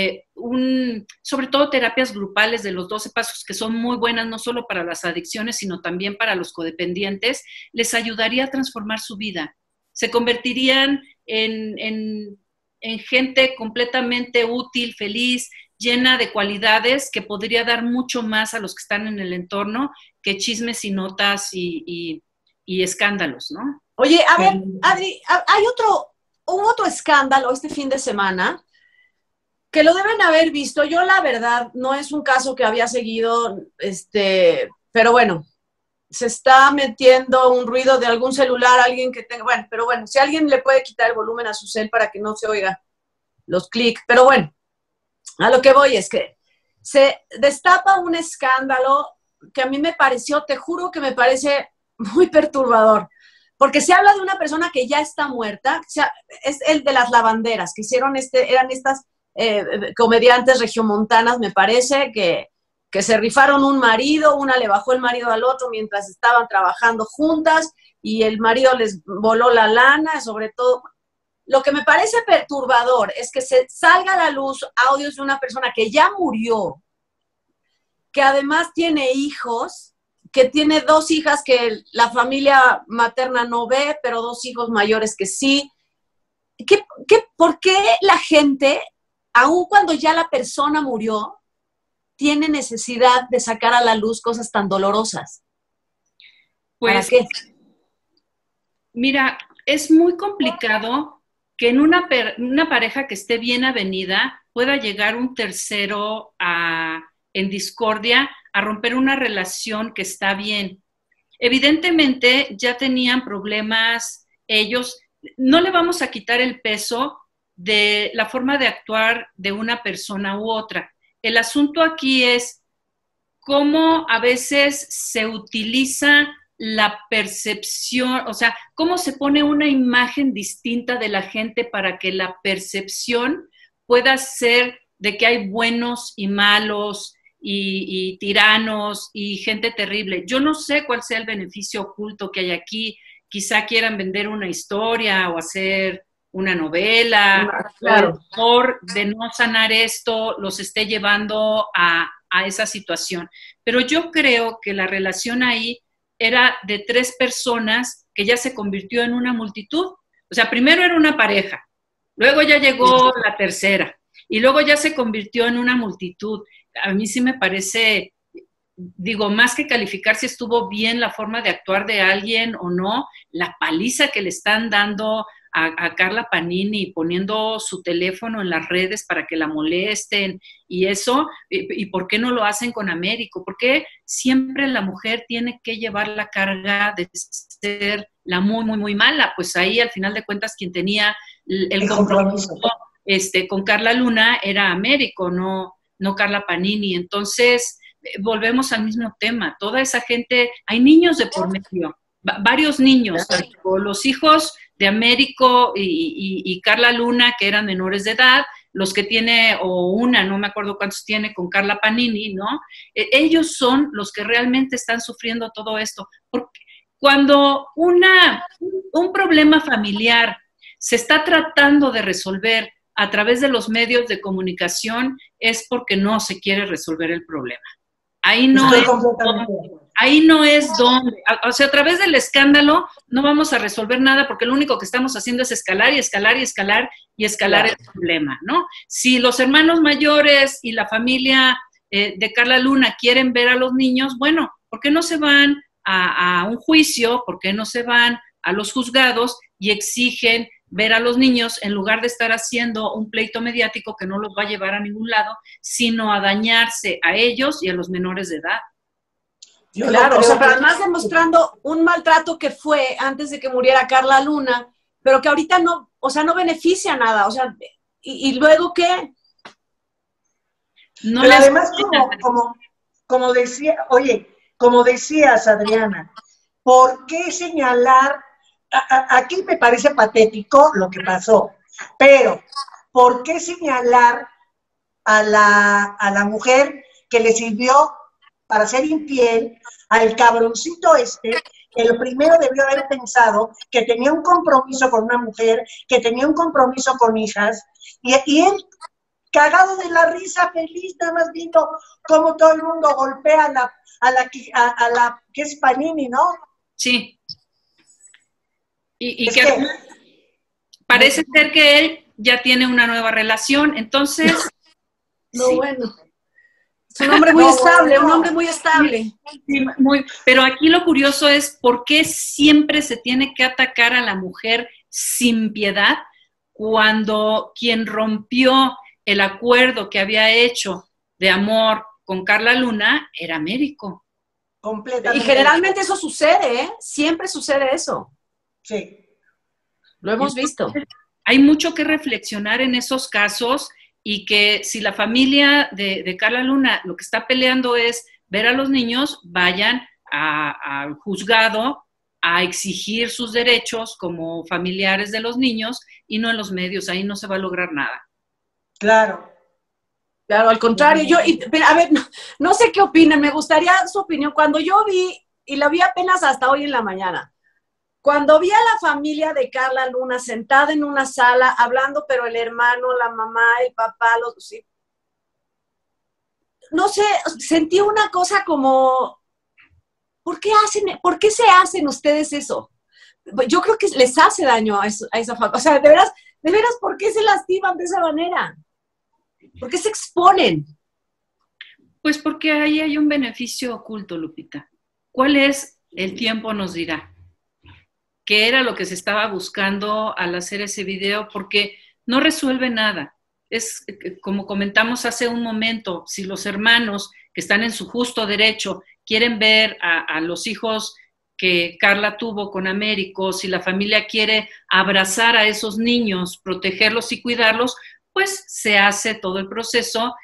sobre todo terapias grupales de los 12 pasos, que son muy buenas no solo para las adicciones, sino también para los codependientes, les ayudaría a transformar su vida. Se convertirían en gente completamente útil, feliz, llena de cualidades que podría dar mucho más a los que están en el entorno que chismes y notas y escándalos, ¿no? Oye, a ver, Adri, hubo otro escándalo este fin de semana que lo deben haber visto. Yo, la verdad, no es un caso que había seguido, pero bueno, se está metiendo un ruido de algún celular, alguien que tenga, bueno, pero bueno, si alguien le puede quitar el volumen a su cel para que no se oiga los clics, pero bueno, a lo que voy es que se destapa un escándalo que a mí me pareció, te juro que me parece muy perturbador, porque se habla de una persona que ya está muerta, o sea, es el de las lavanderas, que hicieron eran estas comediantes regiomontanas, me parece, que se rifaron un marido, una le bajó el marido al otro mientras estaban trabajando juntas y el marido les voló la lana, sobre todo. Lo que me parece perturbador es que se salga a la luz audios de una persona que ya murió, que además tiene hijos, que tiene 2 hijas que la familia materna no ve, pero 2 hijos mayores que sí. ¿Por qué la gente, aun cuando ya la persona murió, tiene necesidad de sacar a la luz cosas tan dolorosas? Pues, ¿para qué? Mira, es muy complicado que en una pareja que esté bien avenida pueda llegar un tercero en discordia a romper una relación que está bien. Evidentemente ya tenían problemas ellos. No le vamos a quitar el peso de la forma de actuar de una persona u otra. El asunto aquí es cómo a veces se utiliza la percepción, o sea, cómo se pone una imagen distinta de la gente para que la percepción pueda ser de que hay buenos y malos y tiranos y gente terrible. Yo no sé cuál sea el beneficio oculto que hay aquí. Quizá quieran vender una historia o hacer una novela, claro. Por de no sanar esto los esté llevando a esa situación. Pero yo creo que la relación ahí era de 3 personas que ya se convirtió en una multitud. O sea, primero era una pareja, luego ya llegó la tercera y luego ya se convirtió en una multitud. A mí sí me parece, digo, más que calificar si estuvo bien la forma de actuar de alguien o no, la paliza que le están dando a Carla Panini, poniendo su teléfono en las redes para que la molesten y eso, y por qué no lo hacen con Américo, por qué siempre la mujer tiene que llevar la carga de ser la muy, muy, muy mala. Pues ahí al final de cuentas quien tenía el compromiso con Carla Luna era Américo, no Carla Panini. Entonces volvemos al mismo tema, toda esa gente, hay niños de por medio, varios niños, los hijos de Américo y Carla Luna, que eran menores de edad, los que tiene, o una, no me acuerdo cuántos tiene con Carla Panini, ¿no? Ellos son los que realmente están sufriendo todo esto. Porque cuando un problema familiar se está tratando de resolver a través de los medios de comunicación, es porque no se quiere resolver el problema. Ahí no es donde, o sea, a través del escándalo no vamos a resolver nada porque lo único que estamos haciendo es escalar y escalar y escalar y escalar el problema, ¿no? Si los hermanos mayores y la familia de Carla Luna quieren ver a los niños, bueno, ¿por qué no se van a un juicio? ¿Por qué no se van a los juzgados y exigen ver a los niños en lugar de estar haciendo un pleito mediático que no los va a llevar a ningún lado, sino a dañarse a ellos y a los menores de edad. Claro, o sea, pero además demostrando un maltrato que fue antes de que muriera Carla Luna, pero que ahorita no, o sea, no beneficia nada, o sea, ¿y luego qué? No. Pero además, como decía, oye, como decías, Adriana, ¿por qué señalar? Aquí me parece patético lo que pasó, pero ¿por qué señalar a la mujer que le sirvió para ser infiel al cabroncito que lo primero debió haber pensado que tenía un compromiso con una mujer, que tenía un compromiso con hijas, y él, cagado de la risa, feliz, nada más viendo cómo todo el mundo golpea a la que es Panini, ¿no? Sí. Y que parece ser que él ya tiene una nueva relación, entonces... No, sí. Bueno. Es un hombre muy estable, un hombre muy estable. Sí, pero aquí lo curioso es por qué siempre se tiene que atacar a la mujer sin piedad cuando quien rompió el acuerdo que había hecho de amor con Carla Luna era Américo. Completamente. Y generalmente eso sucede, ¿eh? Siempre sucede eso. Sí. Lo hemos visto. Hay mucho que reflexionar en esos casos y que si la familia de Carla Luna lo que está peleando es ver a los niños, vayan al juzgado a exigir sus derechos como familiares de los niños y no en los medios, ahí no se va a lograr nada. Claro. Claro, al contrario, a ver, no sé qué opinan, me gustaría su opinión. Cuando yo vi, y la vi apenas hasta hoy en la mañana, cuando vi a la familia de Carla Luna sentada en una sala, hablando, pero el hermano, la mamá, el papá, sí, no sé, sentí una cosa como, ¿por qué se hacen ustedes eso? Yo creo que les hace daño a esa familia. O sea, de veras, ¿por qué se lastiman de esa manera? ¿Por qué se exponen? Pues porque ahí hay un beneficio oculto, Lupita. ¿Cuál es? El tiempo nos dirá. ¿Qué era lo que se estaba buscando al hacer ese video? Porque no resuelve nada. Es como comentamos hace un momento, si los hermanos que están en su justo derecho quieren ver a los hijos que Carla tuvo con Américo, si la familia quiere abrazar a esos niños, protegerlos y cuidarlos, pues se hace todo el proceso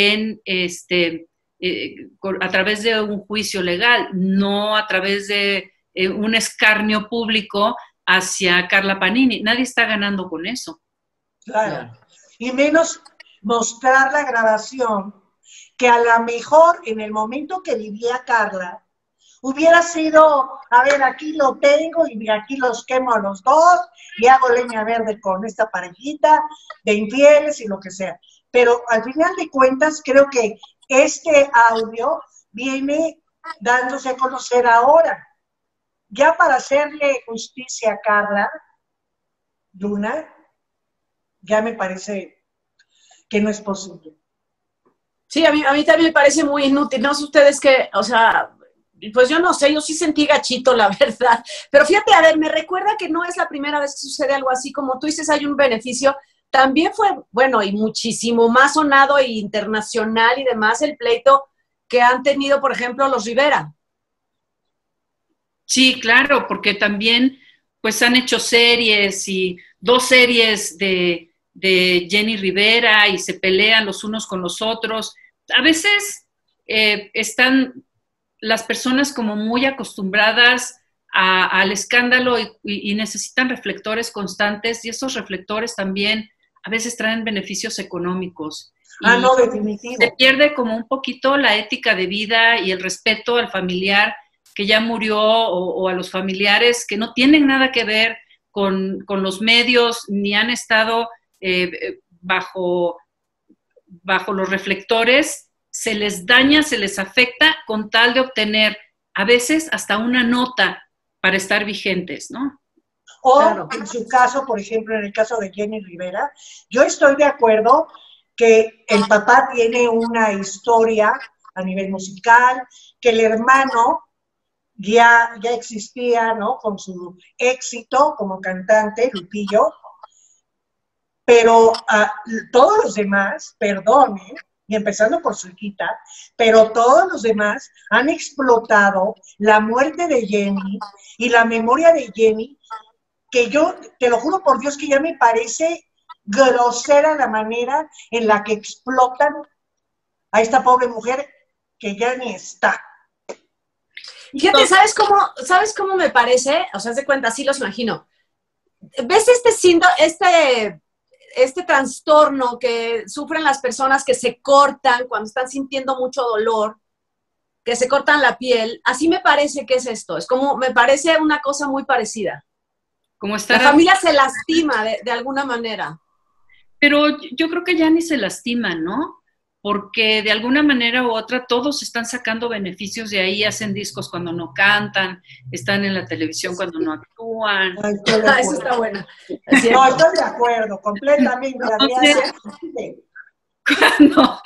a través de un juicio legal, no a través de un escarnio público hacia Carla Panini. Nadie está ganando con eso. Claro. Y menos mostrar la grabación, que a lo mejor en el momento que vivía Carla, hubiera sido, a ver, aquí lo tengo y aquí los quemo a los dos y hago leña verde con esta parejita de infieles y lo que sea. Pero al final de cuentas, creo que este audio viene dándose a conocer ahora. Ya para hacerle justicia a Carla Luna, ya me parece que no es posible. Sí, a mí también me parece muy inútil. No sé ustedes qué, o sea, pues yo no sé, yo sí sentí gachito, la verdad. Pero fíjate, a ver, me recuerda que no es la primera vez que sucede algo así. Como tú dices, hay un beneficio. También fue, bueno, y muchísimo más sonado e internacional y demás el pleito que han tenido, por ejemplo, los Rivera. Sí, claro, porque también pues han hecho series y 2 series de Jenny Rivera y se pelean los unos con los otros. A veces están las personas como muy acostumbradas al escándalo y necesitan reflectores constantes y esos reflectores también a veces traen beneficios económicos. No, definitivo. Se pierde como un poquito la ética de vida y el respeto al familiar que ya murió o a los familiares que no tienen nada que ver con los medios ni han estado bajo los reflectores, se les daña, se les afecta con tal de obtener a veces hasta una nota para estar vigentes, ¿no? O claro, en su caso, por ejemplo, en el caso de Jenny Rivera, yo estoy de acuerdo que el papá tiene una historia a nivel musical, que el hermano ya existía, ¿no? Con su éxito como cantante, Lupillo, pero todos los demás, perdón, y empezando por su hijita, pero todos los demás han explotado la muerte de Jenny y la memoria de Jenny, que yo te lo juro por Dios que ya me parece grosera la manera en la que explotan a esta pobre mujer que ya ni está. Fíjate, ¿sabes cómo me parece? O sea, haz de cuenta, así los imagino. ¿Ves este trastorno que sufren las personas que se cortan cuando están sintiendo mucho dolor, que se cortan la piel? Así me parece que es esto. Es como, me parece una cosa muy parecida. Como estar la familia se lastima de alguna manera. Pero yo creo que ya ni se lastiman, ¿no? Porque de alguna manera u otra todos están sacando beneficios de ahí, hacen discos cuando no cantan, están en la televisión cuando no actúan. Ay, eso está bueno. No, estoy de acuerdo, completamente. Cuando,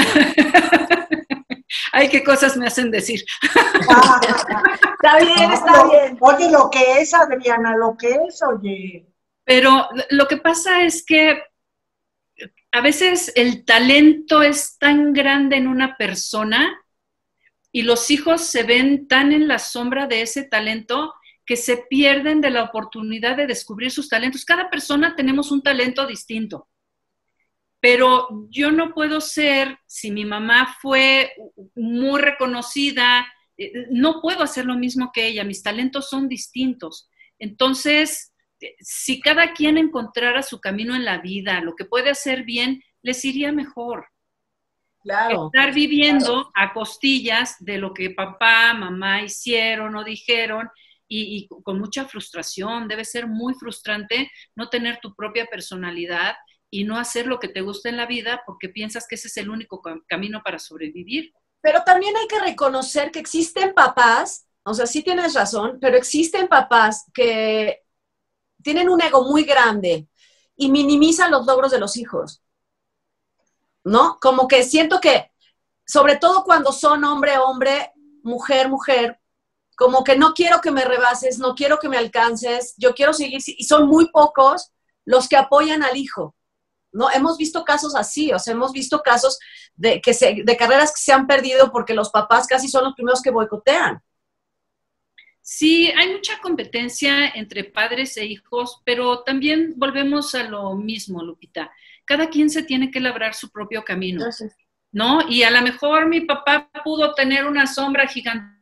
ay, qué cosas me hacen decir. Está bien, está bien. Oye, lo que es, Adriana, lo que es, oye. Pero lo que pasa es que a veces el talento es tan grande en una persona y los hijos se ven tan en la sombra de ese talento que se pierden de la oportunidad de descubrir sus talentos. Cada persona tenemos un talento distinto, pero yo no puedo ser, si mi mamá fue muy reconocida, no puedo hacer lo mismo que ella, mis talentos son distintos. Entonces, si cada quien encontrara su camino en la vida, lo que puede hacer bien, les iría mejor. Claro. Estar viviendo a costillas de lo que papá, mamá hicieron o dijeron y con mucha frustración. Debe ser muy frustrante no tener tu propia personalidad y no hacer lo que te gusta en la vida porque piensas que ese es el único camino para sobrevivir. Pero también hay que reconocer que existen papás, o sea, sí tienes razón, pero existen papás que tienen un ego muy grande y minimizan los logros de los hijos, ¿no? Como que siento que, sobre todo cuando son hombre, hombre, mujer, mujer, como que no quiero que me rebases, no quiero que me alcances, yo quiero seguir, y son muy pocos los que apoyan al hijo, ¿no? Hemos visto casos así, o sea, hemos visto casos de carreras que se han perdido porque los papás casi son los primeros que boicotean. Sí, hay mucha competencia entre padres e hijos, pero también volvemos a lo mismo, Lupita. Cada quien se tiene que labrar su propio camino, ¿no? Y a lo mejor mi papá pudo tener una sombra gigante,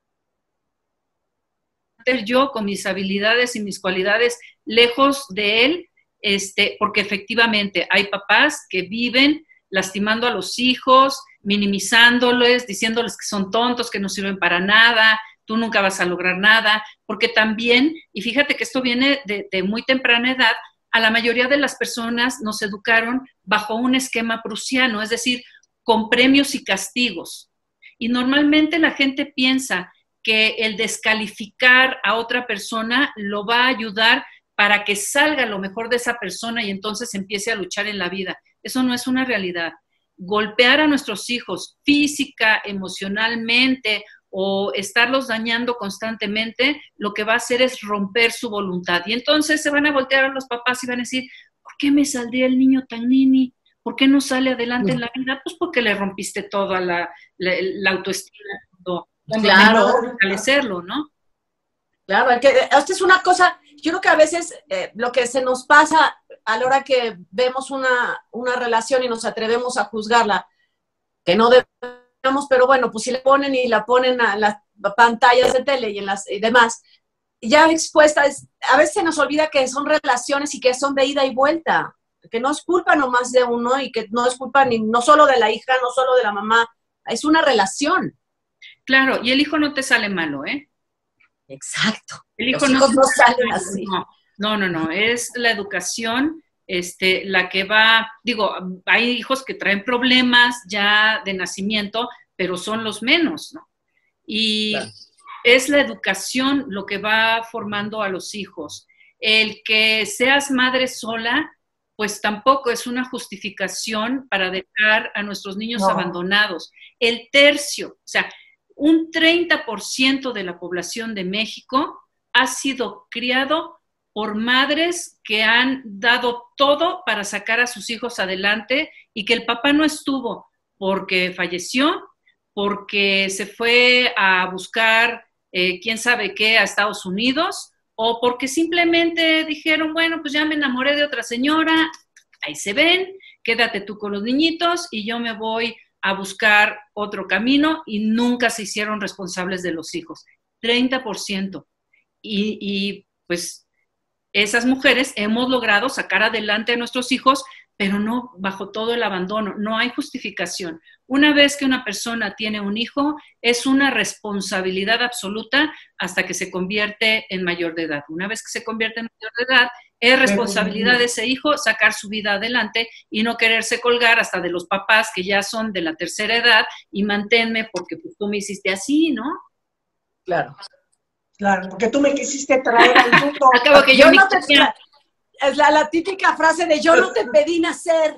yo con mis habilidades y mis cualidades lejos de él, porque efectivamente hay papás que viven lastimando a los hijos, minimizándoles, diciéndoles que son tontos, que no sirven para nada, tú nunca vas a lograr nada, porque también, y fíjate que esto viene de muy temprana edad, a la mayoría de las personas nos educaron bajo un esquema prusiano, es decir, con premios y castigos. Y normalmente la gente piensa que el descalificar a otra persona lo va a ayudar para que salga lo mejor de esa persona y entonces empiece a luchar en la vida. Eso no es una realidad. Golpear a nuestros hijos física, emocionalmente o estarlos dañando constantemente, lo que va a hacer es romper su voluntad. Y entonces se van a voltear a los papás y van a decir, ¿por qué me saldría el niño tan nini? ¿Por qué no sale adelante en la vida? Pues porque le rompiste toda la autoestima. Claro. Fortalecerlo, ¿no? Claro, esta es una cosa, yo creo que a veces lo que se nos pasa a la hora que vemos una relación y nos atrevemos a juzgarla, que no debemos, pero bueno, pues si la ponen a las pantallas de tele y demás, ya expuestas, a veces se nos olvida que son relaciones y que son de ida y vuelta, que no es culpa nomás de uno y que no es culpa no solo de la hija, no solo de la mamá, es una relación. Claro, y el hijo no te sale malo, ¿eh? Exacto. El hijo no salen así. No, es la educación, la que va, digo, hay hijos que traen problemas ya de nacimiento, pero son los menos, ¿no? Y claro, es la educación lo que va formando a los hijos. El que seas madre sola, pues tampoco es una justificación para dejar a nuestros niños abandonados. El tercio, o sea, un 30% de la población de México ha sido criado por madres que han dado todo para sacar a sus hijos adelante y que el papá no estuvo porque falleció, porque se fue a buscar quién sabe qué a Estados Unidos, o porque simplemente dijeron, bueno, pues ya me enamoré de otra señora, ahí se ven, quédate tú con los niñitos y yo me voy a buscar otro camino, y nunca se hicieron responsables de los hijos. 30%. Y pues esas mujeres hemos logrado sacar adelante a nuestros hijos, pero no bajo todo el abandono, no hay justificación. Una vez que una persona tiene un hijo, es una responsabilidad absoluta hasta que se convierte en mayor de edad. Una vez que se convierte en mayor de edad, es responsabilidad de ese hijo sacar su vida adelante y no quererse colgar hasta de los papás que ya son de la tercera edad y manténme porque pues, tú me hiciste así, ¿no? Claro. Claro, porque tú me quisiste traer al mundo. Acabo que yo no te... Es la típica frase de yo no te pedí nacer.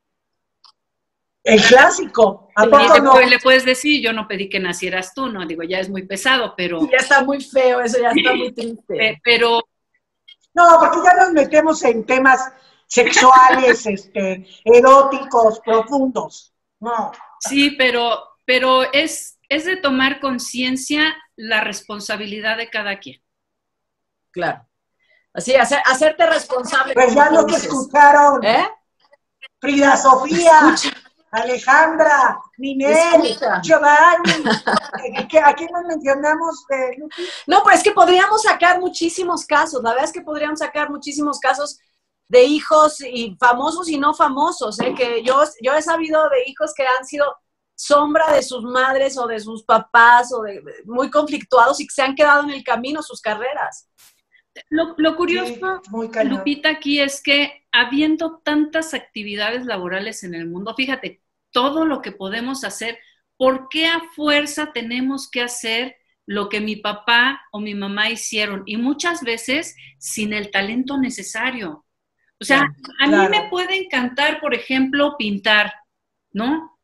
El clásico. ¿A poco no? Le puedes decir, yo no pedí que nacieras tú, ¿no? Digo, ya es muy pesado, pero... Ya está muy feo, eso ya está muy triste. Pero... No, porque ya nos metemos en temas sexuales, eróticos, profundos. No. Sí, pero es de tomar conciencia la responsabilidad de cada quien. Claro. Así, hacerte responsable. Pues ya lo que escucharon. ¿Eh? Frida Sofía, Alejandra, Ninel, Giovanni. ¿A quién nos mencionamos, Lupi? No, pues es que podríamos sacar muchísimos casos. La verdad es que podríamos sacar muchísimos casos de hijos y famosos y no famosos. Que yo he sabido de hijos que han sido sombra de sus madres o de sus papás o muy conflictuados y que se han quedado en el camino sus carreras. Lo curioso, sí, Lupita, aquí es que habiendo tantas actividades laborales en el mundo, fíjate, todo lo que podemos hacer, ¿por qué a fuerza tenemos que hacer lo que mi papá o mi mamá hicieron? Y muchas veces sin el talento necesario. O sea, a mí me puede encantar, por ejemplo, pintar, ¿no?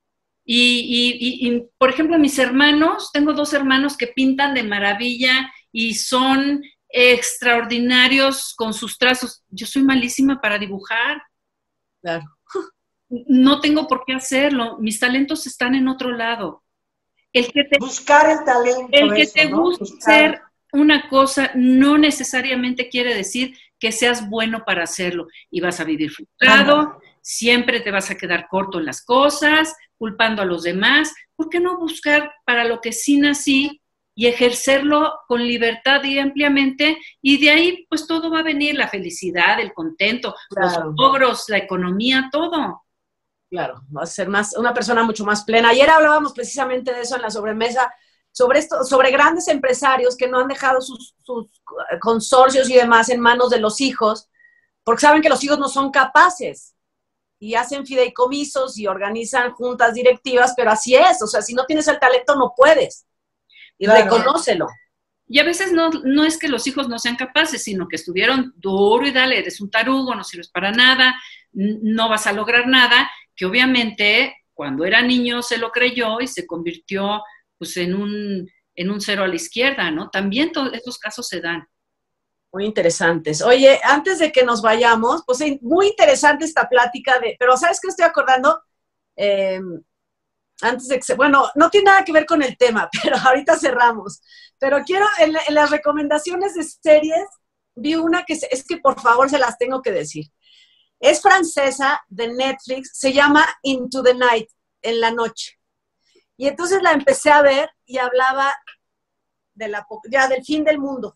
Y, por ejemplo, mis hermanos, tengo 2 hermanos que pintan de maravilla y son extraordinarios con sus trazos. Yo soy malísima para dibujar. Claro. No tengo por qué hacerlo. Mis talentos están en otro lado. Buscar el talento. El que te guste hacer una cosa no necesariamente quiere decir que seas bueno para hacerlo. Y vas a vivir frustrado, siempre te vas a quedar corto en las cosas, culpando a los demás. ¿Por qué no buscar para lo que sí nací y ejercerlo con libertad y ampliamente? Y de ahí, pues, todo va a venir, la felicidad, el contento, los logros, la economía, todo. Claro, va a ser una persona mucho más plena. Ayer hablábamos precisamente de eso en la sobremesa, sobre grandes empresarios que no han dejado sus consorcios y demás en manos de los hijos, porque saben que los hijos no son capaces. Y hacen fideicomisos y organizan juntas directivas, pero así es. O sea, si no tienes el talento, no puedes. Y reconócelo. Y a veces no es que los hijos no sean capaces, sino que estuvieron duro y dale, eres un tarugo, no sirves para nada, no vas a lograr nada, que obviamente cuando era niño se lo creyó y se convirtió pues en un cero a la izquierda, ¿no? También todos estos casos se dan. Muy interesantes. Oye, antes de que nos vayamos, pues muy interesante esta plática pero ¿sabes qué estoy acordando? Antes de que bueno, no tiene nada que ver con el tema, pero ahorita cerramos. Pero quiero, en las recomendaciones de series, vi una que es que por favor se las tengo que decir. Es francesa, de Netflix, se llama Into the Night, en la noche. Y entonces la empecé a ver y hablaba del fin del mundo,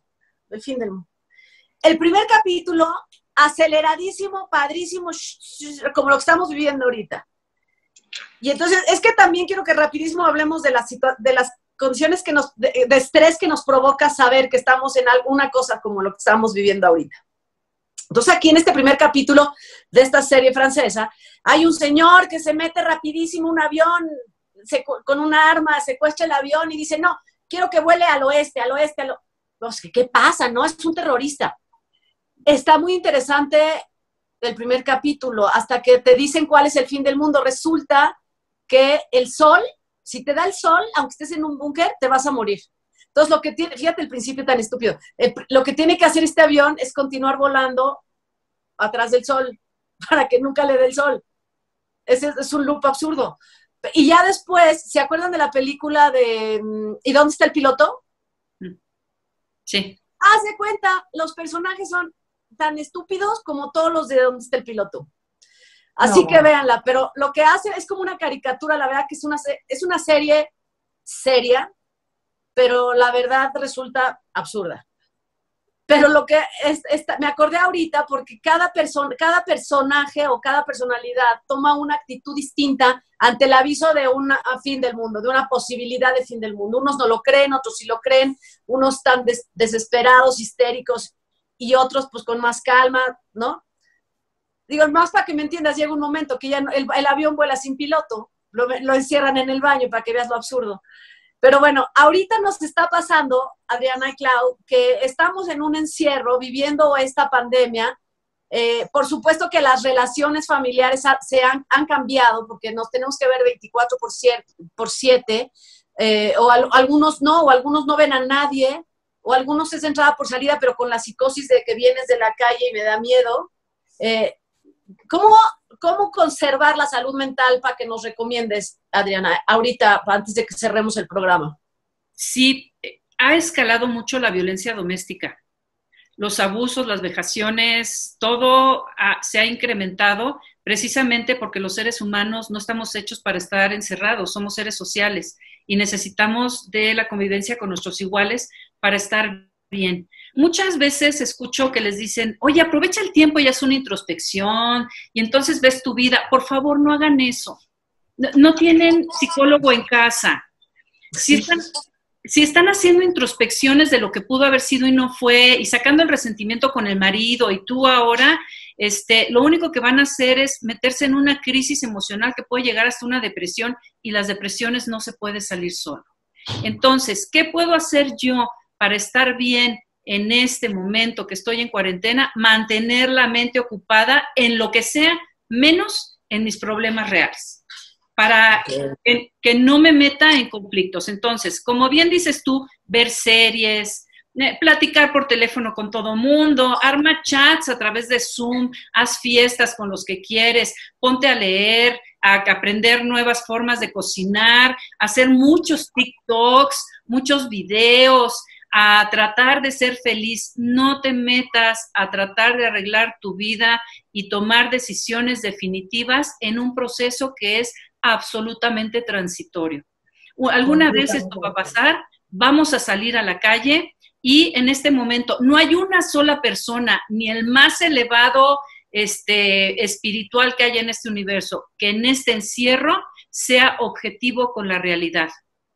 El primer capítulo, aceleradísimo, padrísimo, como lo que estamos viviendo ahorita. Y entonces, es que también quiero que rapidísimo hablemos de las condiciones de estrés que nos provoca saber que estamos en alguna cosa como lo que estamos viviendo ahorita. Entonces, aquí en este primer capítulo de esta serie francesa, hay un señor que se mete rapidísimo un avión con una arma, secuestra el avión y dice, no, quiero que vuele al oeste. No sé, ¿qué pasa? No, es un terrorista. Está muy interesante el primer capítulo, hasta que te dicen cuál es el fin del mundo. Resulta que el sol, si te da el sol, aunque estés en un búnker, te vas a morir. Entonces, lo que tiene, fíjate el principio tan estúpido, lo que tiene que hacer este avión es continuar volando atrás del sol, para que nunca le dé el sol. Ese es un loop absurdo. Y ya después, ¿se acuerdan de la película de ¿Y dónde está el piloto? Sí. Haz de cuenta, los personajes son tan estúpidos como todos los de ¿Dónde está el piloto? Así que véanla, pero lo que hace es como una caricatura, la verdad que es una serie seria, pero la verdad resulta absurda. Pero lo que me acordé ahorita porque cada personaje o cada personalidad toma una actitud distinta ante el aviso de un fin del mundo, de una posibilidad de fin del mundo. Unos no lo creen, otros sí lo creen, unos están desesperados, histéricos, y otros pues con más calma, ¿no? Digo, más para que me entiendas, llega un momento que ya el avión vuela sin piloto, lo encierran en el baño para que veas lo absurdo. Pero bueno, ahorita nos está pasando, Adriana y Clau, que estamos en un encierro viviendo esta pandemia. Por supuesto que las relaciones familiares han cambiado porque nos tenemos que ver 24/7, algunos no ven a nadie, o algunos es entrada por salida, pero con la psicosis de que vienes de la calle y me da miedo. ¿Cómo conservar la salud mental para que nos recomiendes, Adriana, ahorita, antes de que cerremos el programa? Sí, ha escalado mucho la violencia doméstica. Los abusos, las vejaciones, todo se ha incrementado precisamente porque los seres humanos no estamos hechos para estar encerrados, somos seres sociales y necesitamos de la convivencia con nuestros iguales para estar bien. Muchas veces escucho que les dicen, oye, aprovecha el tiempo y haz una introspección y entonces ves tu vida. Por favor, no hagan eso. No tienen psicólogo en casa. Si están haciendo introspecciones de lo que pudo haber sido y no fue, y sacando el resentimiento con el marido, y tú ahora, lo único que van a hacer es meterse en una crisis emocional que puede llegar hasta una depresión, y las depresiones no se puede salir solo. Entonces, ¿qué puedo hacer yo para estar bien en este momento que estoy en cuarentena? Mantener la mente ocupada en lo que sea, menos en mis problemas reales, para que no me meta en conflictos. Entonces, como bien dices tú, ver series, platicar por teléfono con todo mundo, arma chats a través de Zoom, haz fiestas con los que quieres, ponte a leer, a aprender nuevas formas de cocinar, hacer muchos TikToks, muchos videos, a tratar de ser feliz. No te metas a tratar de arreglar tu vida y tomar decisiones definitivas en un proceso que es absolutamente transitorio. Alguna vez esto va a pasar, vamos a salir a la calle y en este momento no hay una sola persona, ni el más elevado espiritual que haya en este universo, que en este encierro sea objetivo con la realidad.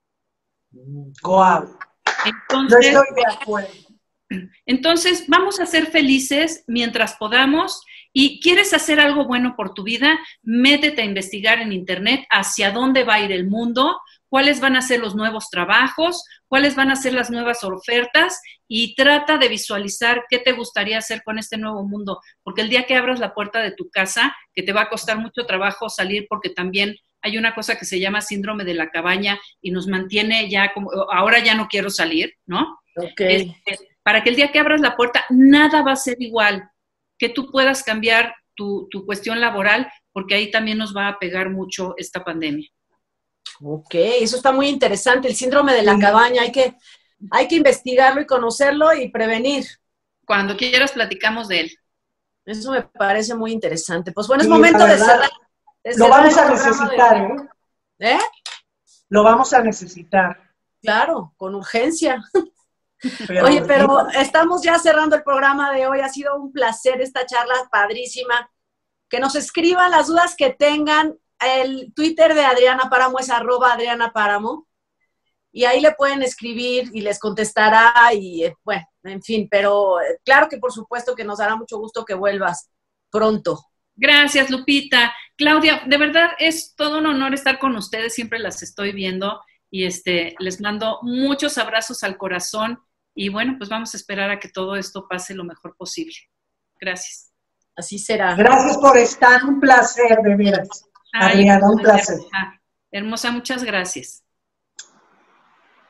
Wow. Entonces, no estoy de acuerdo. Entonces, vamos a ser felices mientras podamos. Y quieres hacer algo bueno por tu vida, métete a investigar en internet hacia dónde va a ir el mundo, cuáles van a ser los nuevos trabajos, cuáles van a ser las nuevas ofertas, y trata de visualizar qué te gustaría hacer con este nuevo mundo, porque el día que abras la puerta de tu casa, que te va a costar mucho trabajo salir, porque también hay una cosa que se llama síndrome de la cabaña y nos mantiene ya como, ahora ya no quiero salir, ¿no? Okay. Para que el día que abras la puerta, nada va a ser igual, que tú puedas cambiar tu cuestión laboral, porque ahí también nos va a pegar mucho esta pandemia. Ok, eso está muy interesante, el síndrome de la cabaña, hay que investigarlo y conocerlo y prevenir. Cuando quieras platicamos de él. Eso me parece muy interesante. Pues bueno, es momento de cerrar. Lo vamos a necesitar, ¿Eh? Lo vamos a necesitar. Claro, con urgencia. Oye, pero estamos ya cerrando el programa de hoy. Ha sido un placer esta charla padrísima. Que nos escriban las dudas que tengan. El Twitter de Adriana Páramo es @AdrianaPáramo. Y ahí le pueden escribir y les contestará. Y bueno, en fin, pero claro que por supuesto que nos dará mucho gusto que vuelvas pronto. Gracias, Lupita. Claudia, de verdad es todo un honor estar con ustedes. Siempre las estoy viendo. Y les mando muchos abrazos al corazón. Y bueno, pues vamos a esperar a que todo esto pase lo mejor posible. Gracias. Así será. Gracias por estar, un placer, de veras. Adriana, un placer. Hermosa, muchas gracias.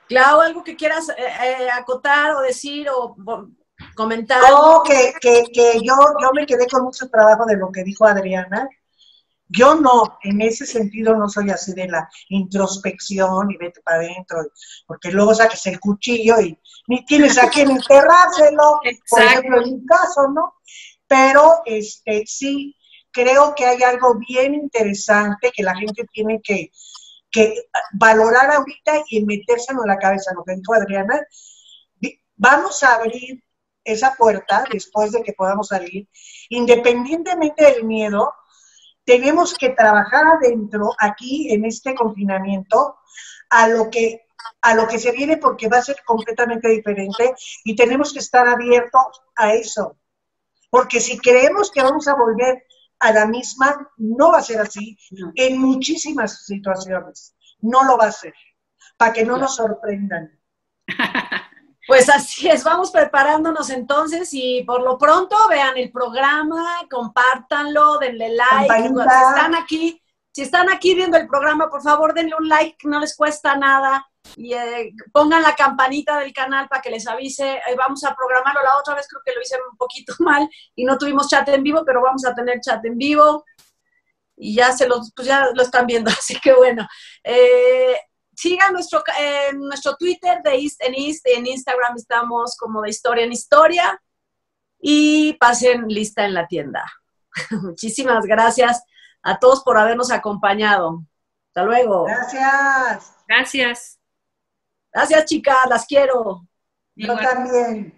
Clau, ¿algo que quieras acotar o decir o comentar? No, que yo me quedé con mucho trabajo de lo que dijo Adriana. Yo no, en ese sentido no soy así de la introspección y vete para adentro, porque luego saques el cuchillo y ni tienes a quién enterrárselo, por ejemplo, en mi caso, ¿no? Pero sí, creo que hay algo bien interesante que la gente tiene que valorar ahorita y metérselo en la cabeza, lo que dijo Adriana. Vamos a abrir esa puerta después de que podamos salir, independientemente del miedo. Tenemos que trabajar adentro, aquí, en este confinamiento, a lo que se viene, porque va a ser completamente diferente y tenemos que estar abiertos a eso. Porque si creemos que vamos a volver a la misma, no va a ser así en muchísimas situaciones. No lo va a ser, para que no nos sorprendan. Pues así es, vamos preparándonos entonces y por lo pronto vean el programa, compártanlo, denle like. Si están aquí viendo el programa, por favor denle un like, no les cuesta nada. Y pongan la campanita del canal para que les avise. Vamos a programarlo. La otra vez creo que lo hice un poquito mal y no tuvimos chat en vivo, pero vamos a tener chat en vivo. Y ya pues ya lo están viendo, así que bueno. Sigan nuestro Twitter en Instagram estamos como de Historia en Historia y pasen lista en la tienda. Muchísimas gracias a todos por habernos acompañado. Hasta luego. Gracias. Gracias. Gracias, chicas, las quiero. Yo también.